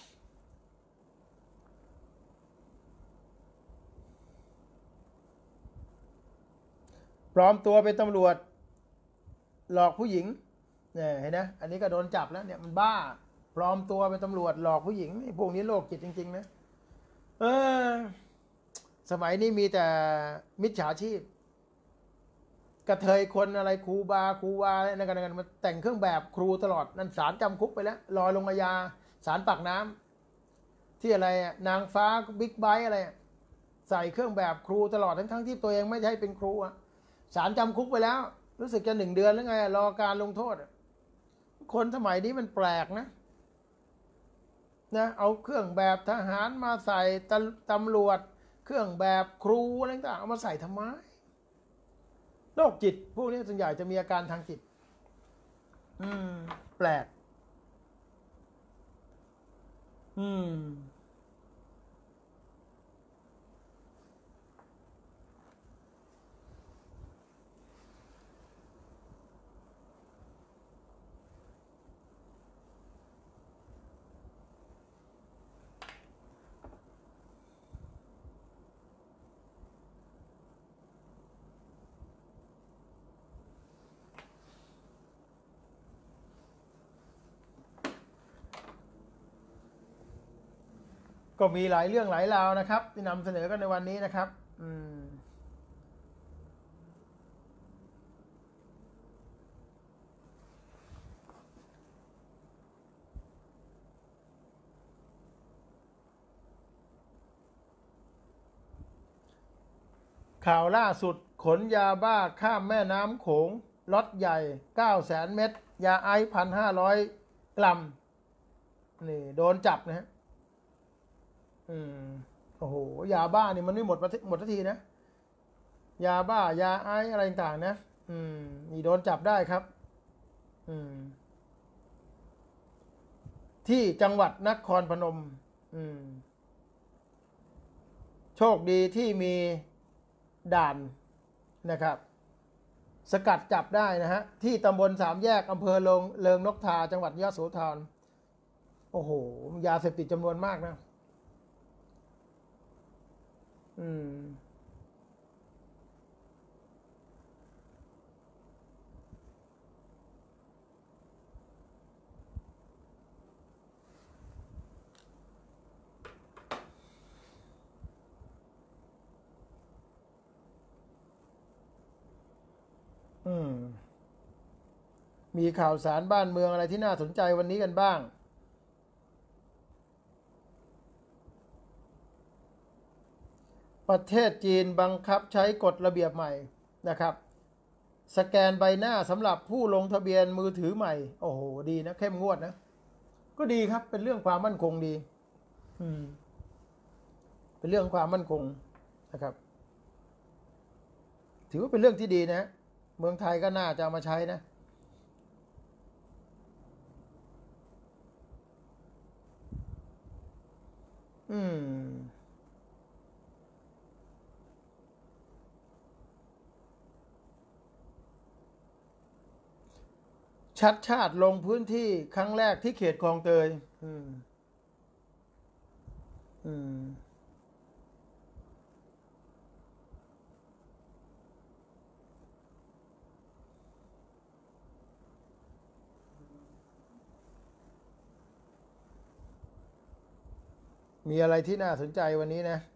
Speaker 1: ปลอมตัวเป็นตำรวจหลอกผู้หญิงเนี่ยเห็นนะอันนี้ก็โดนจับแล้วเนี่ยมันบ้าปลอมตัวเป็นตำรวจหลอกผู้หญิงพวกนี้โรคจิตจริงๆนะสมัยนี้มีแต่มิจฉาชีพกระเทยคนอะไรครูวาอะไรกันมาแต่งเครื่องแบบครูตลอดนั่นศาลจำคุกไปแล้วลอยลงอาญาศาลปากน้ำที่อะไรนางฟ้าบิ๊กไบค์อะไรใส่เครื่องแบบครูตลอดทั้งที่ตัวเองไม่ใช่เป็นครูศาลจำคุกไปแล้วรู้สึกจะ1 เดือนหรือไงรอการลงโทษคนสมัยนี้มันแปลกนะเอาเครื่องแบบทหารมาใส่ตำรวจเครื่องแบบครูอะไรต่างเอามาใส่ทำไมโรคจิตพวกนี้ส่วนใหญ่จะมีอาการทางจิตแปลกก็มีหลายเรื่องหลายราวนะครับที่นำเสนอกันในวันนี้นะครับข่าวล่าสุดขนยาบ้าข้ามแม่น้ำโขงล็อตใหญ่900,000 เม็ดยาไอซ์1,500 กรัมนี่โดนจับนะฮะโอ้โหยาบ้านี่มันไม่หมดทันทีนะยาบ้ายาไอซ์อะไรต่างๆนะนี่โดนจับได้ครับที่จังหวัดนครพนมโชคดีที่มีด่านนะครับสกัดจับได้นะฮะที่ตำบลสามแยกอำเภอเริงนกทาจังหวัดยะโสธรโอ้โหยาเสพติดจำนวนมากนะมีข่าวสารบ้านเมืองอะไรที่น่าสนใจวันนี้กันบ้างประเทศจีนบังคับใช้กฎระเบียบใหม่นะครับสแกนใบหน้าสำหรับผู้ลงทะเบียนมือถือใหม่โอ้โหดีนะเข้มงวดนะก็ดีครับเป็นเรื่องความมั่นคงดีเป็นเรื่องความมั่นคงนะครับถือว่าเป็นเรื่องที่ดีนะเมืองไทยก็น่าจะเอามาใช้นะชัดชาติลงพื้นที่ครั้งแรกที่เขตคลองเตยมีอะไรที่น่าสนใจวันนี้นะ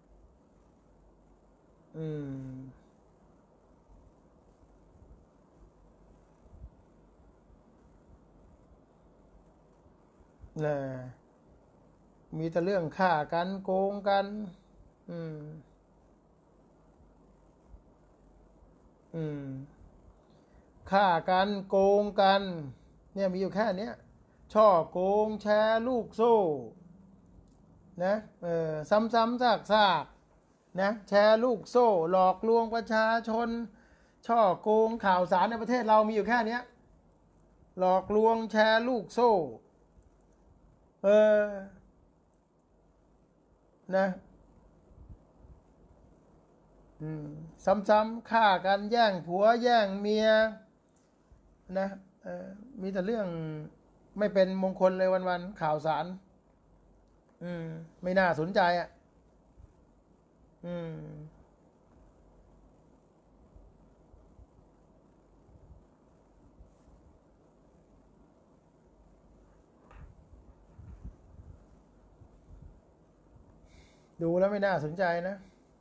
Speaker 1: นะมีแต่เรื่องฆ่ากันโกงกันฆ่ากันโกงกันเนี่ยมีอยู่แค่นี้ช่อโกงแชร์ลูกโซ่นะซ้ำๆซากๆนะแชร์ลูกโซ่หลอกลวงประชาชนช่อโกงข่าวสารในประเทศเรามีอยู่แค่นี้หลอกลวงแชร์ลูกโซ่นะซ้ำๆฆ่ากันแย่งผัวแย่งเมียนะมีแต่เรื่องไม่เป็นมงคลเลยวันๆข่าวสารไม่น่าสนใจอ่ะดูแล้วไม่น่าสนใจนะ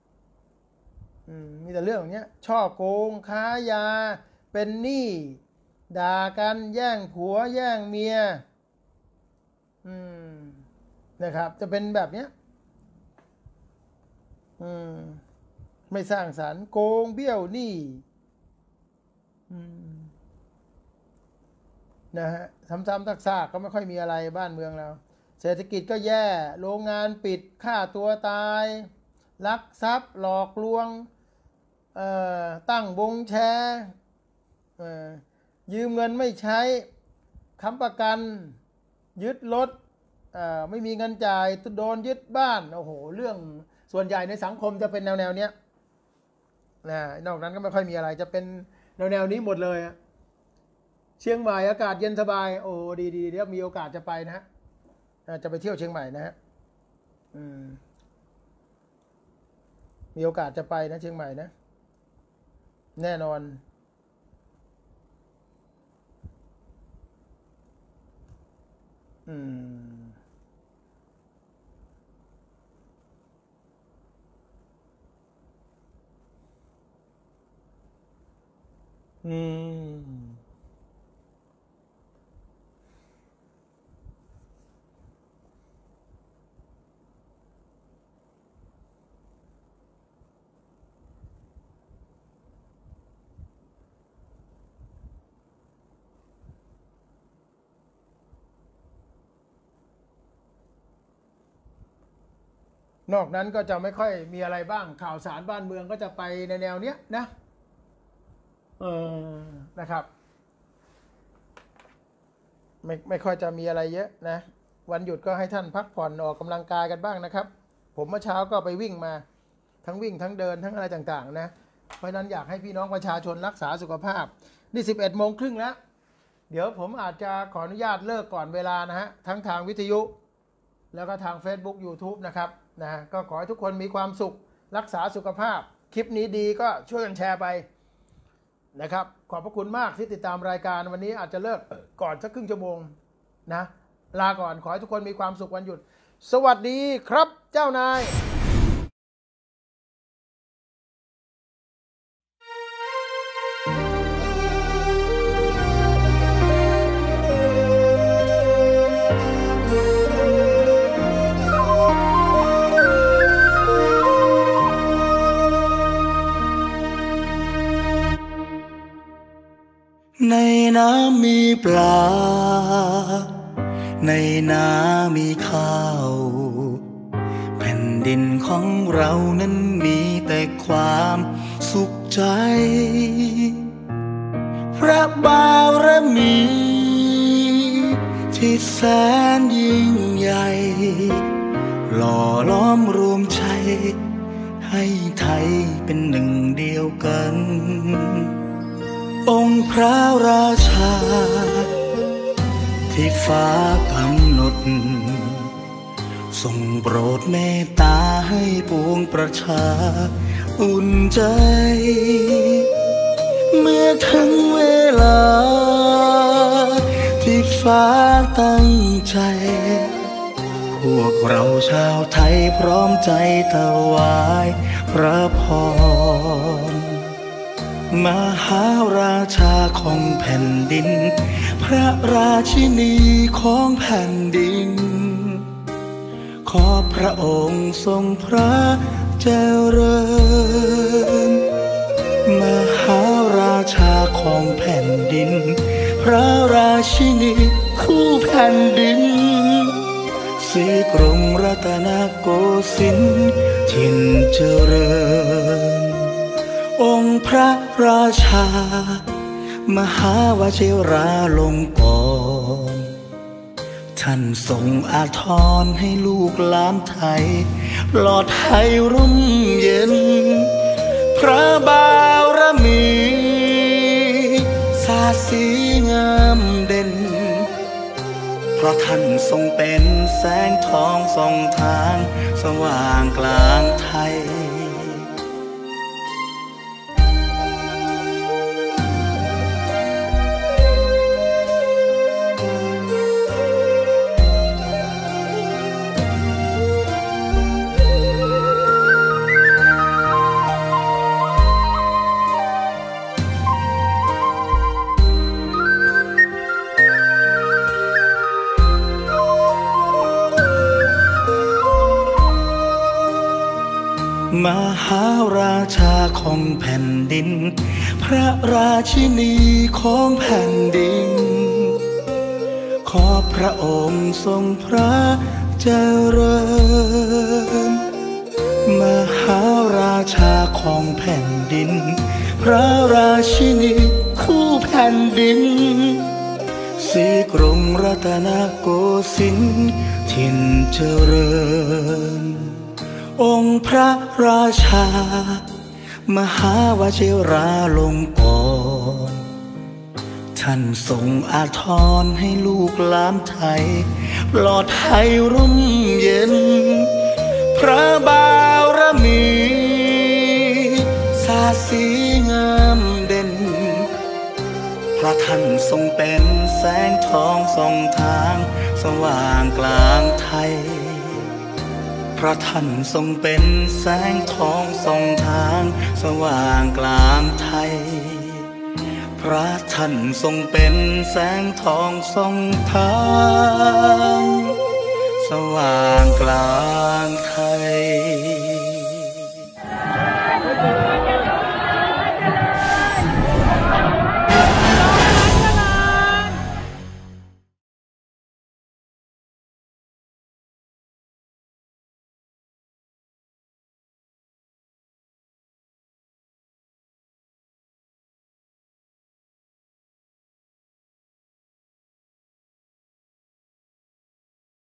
Speaker 1: มีแต่เรื่องอย่างเนี้ยช่อโกงค้ายาเป็นหนี้ด่ากันแย่งผัวแย่งเมียนะครับจะเป็นแบบเนี้ยไม่สร้างสรรค์โกงเบี้ยวหนี้นะฮะซ้ำๆซากๆก็ไม่ค่อยมีอะไรบ้านเมืองเราเศรษฐกิจก็แย่โรงงานปิดฆ่าตัวตายลักทรัพย์หลอกลวงตั้งวงแชร์ยืมเงินไม่ใช้ค้ำประกันยึดรถไม่มีเงินจ่ายโดนยึดบ้านโอ้โหเรื่องส่วนใหญ่ในสังคมจะเป็นแนวเนี้ยนะนอกนั้นก็ไม่ค่อยมีอะไรจะเป็นแนวนี้หมดเลยเชียงใหม่อากาศเย็นสบายโอ้ดีเดี๋ยวมีโอกาสจะไปนะฮะจะไปเที่ยวเชียงใหม่นะฮะมีโอกาสจะไปนะเชียงใหม่นะแน่นอนอืมนอกนั้นก็จะไม่ค่อยมีอะไรบ้างข่าวสารบ้านเมืองก็จะไปในแนวเนี้ยนะนะครับไม่ค่อยจะมีอะไรเยอะนะวันหยุดก็ให้ท่านพักผ่อนออกกำลังกายกันบ้างนะครับผมเมื่อเช้าก็ไปวิ่งมาทั้งวิ่งทั้งเดินทั้งอะไรต่างๆนะเพราะนั้นอยากให้พี่น้องประชาชนรักษาสุขภาพนี่11:30แล้วเดี๋ยวผมอาจจะขออนุญาตเลิกก่อนเวลานะฮะทั้งทางวิทยุแล้วก็ทาง Facebook YouTube นะครับนะก็ขอให้ทุกคนมีความสุขรักษาสุขภาพคลิปนี้ดีก็ช่วยกันแชร์ไปนะครับขอบพระคุณมากที่ติดตามรายการวันนี้อาจจะเลิกก่อนสักครึ่งชั่วโมงนะลาก่อนขอให้ทุกคนมีความสุขวันหยุดสวัสดีครับเจ้านาย
Speaker 2: ในน้ำมีปลาในนามีข้าวแผ่นดินของเรานั้นมีแต่ความสุขใจพระบารมีที่แสนยิ่งใหญ่หล่อล้อมรวมใจให้ไทยเป็นหนึ่งเดียวกันองค์พระราชาที่ฟ้ากำหนดทรงโปรดเมตตาให้ปวงประชาอุ่นใจเมื่อถึงเวลาที่ฟ้าตั้งใจพวกเราชาวไทยพร้อมใจถวายพระพรมหาราชาของแผ่นดินพระราชินีของแผ่นดินขอพระองค์ทรงพระเจริญมหาราชาของแผ่นดินพระราชินีคู่แผ่นดินศรีกรุงรัตนโกสินทร์ถิ่นเจริญองค์พระราชามหาวชิราลงกรณ์ท่านทรงอาทรให้ลูกหลานไทยปลอดภัยร่มเย็นพระบารมีสาสีงามเด่นเพราะท่านทรงเป็นแสงทองส่องทางสว่างกลางไทยมหาราชาของแผ่นดินพระราชินีของแผ่นดินขอพระองค์ทรงพระเจริญมหาราชาของแผ่นดินพระราชินีคู่แผ่นดินศรีกรุงรัตนโกสินทร์ถิ่นเจริญองค์พระราชามหาวชิราลงกรณ์ท่านทรงอาทรให้ลูกหลานไทยปลอดภัยร่มเย็นพระบารมีสาสีงามเด่นเพราะท่านทรงเป็นแสงทองส่องทางสว่างกลางไทยเพราะท่านทรงเป็นแสงทองส่องทางสว่างกลางไทยพระท่านทรงเป็นแสงทองส่องทางสว่างกลางไทย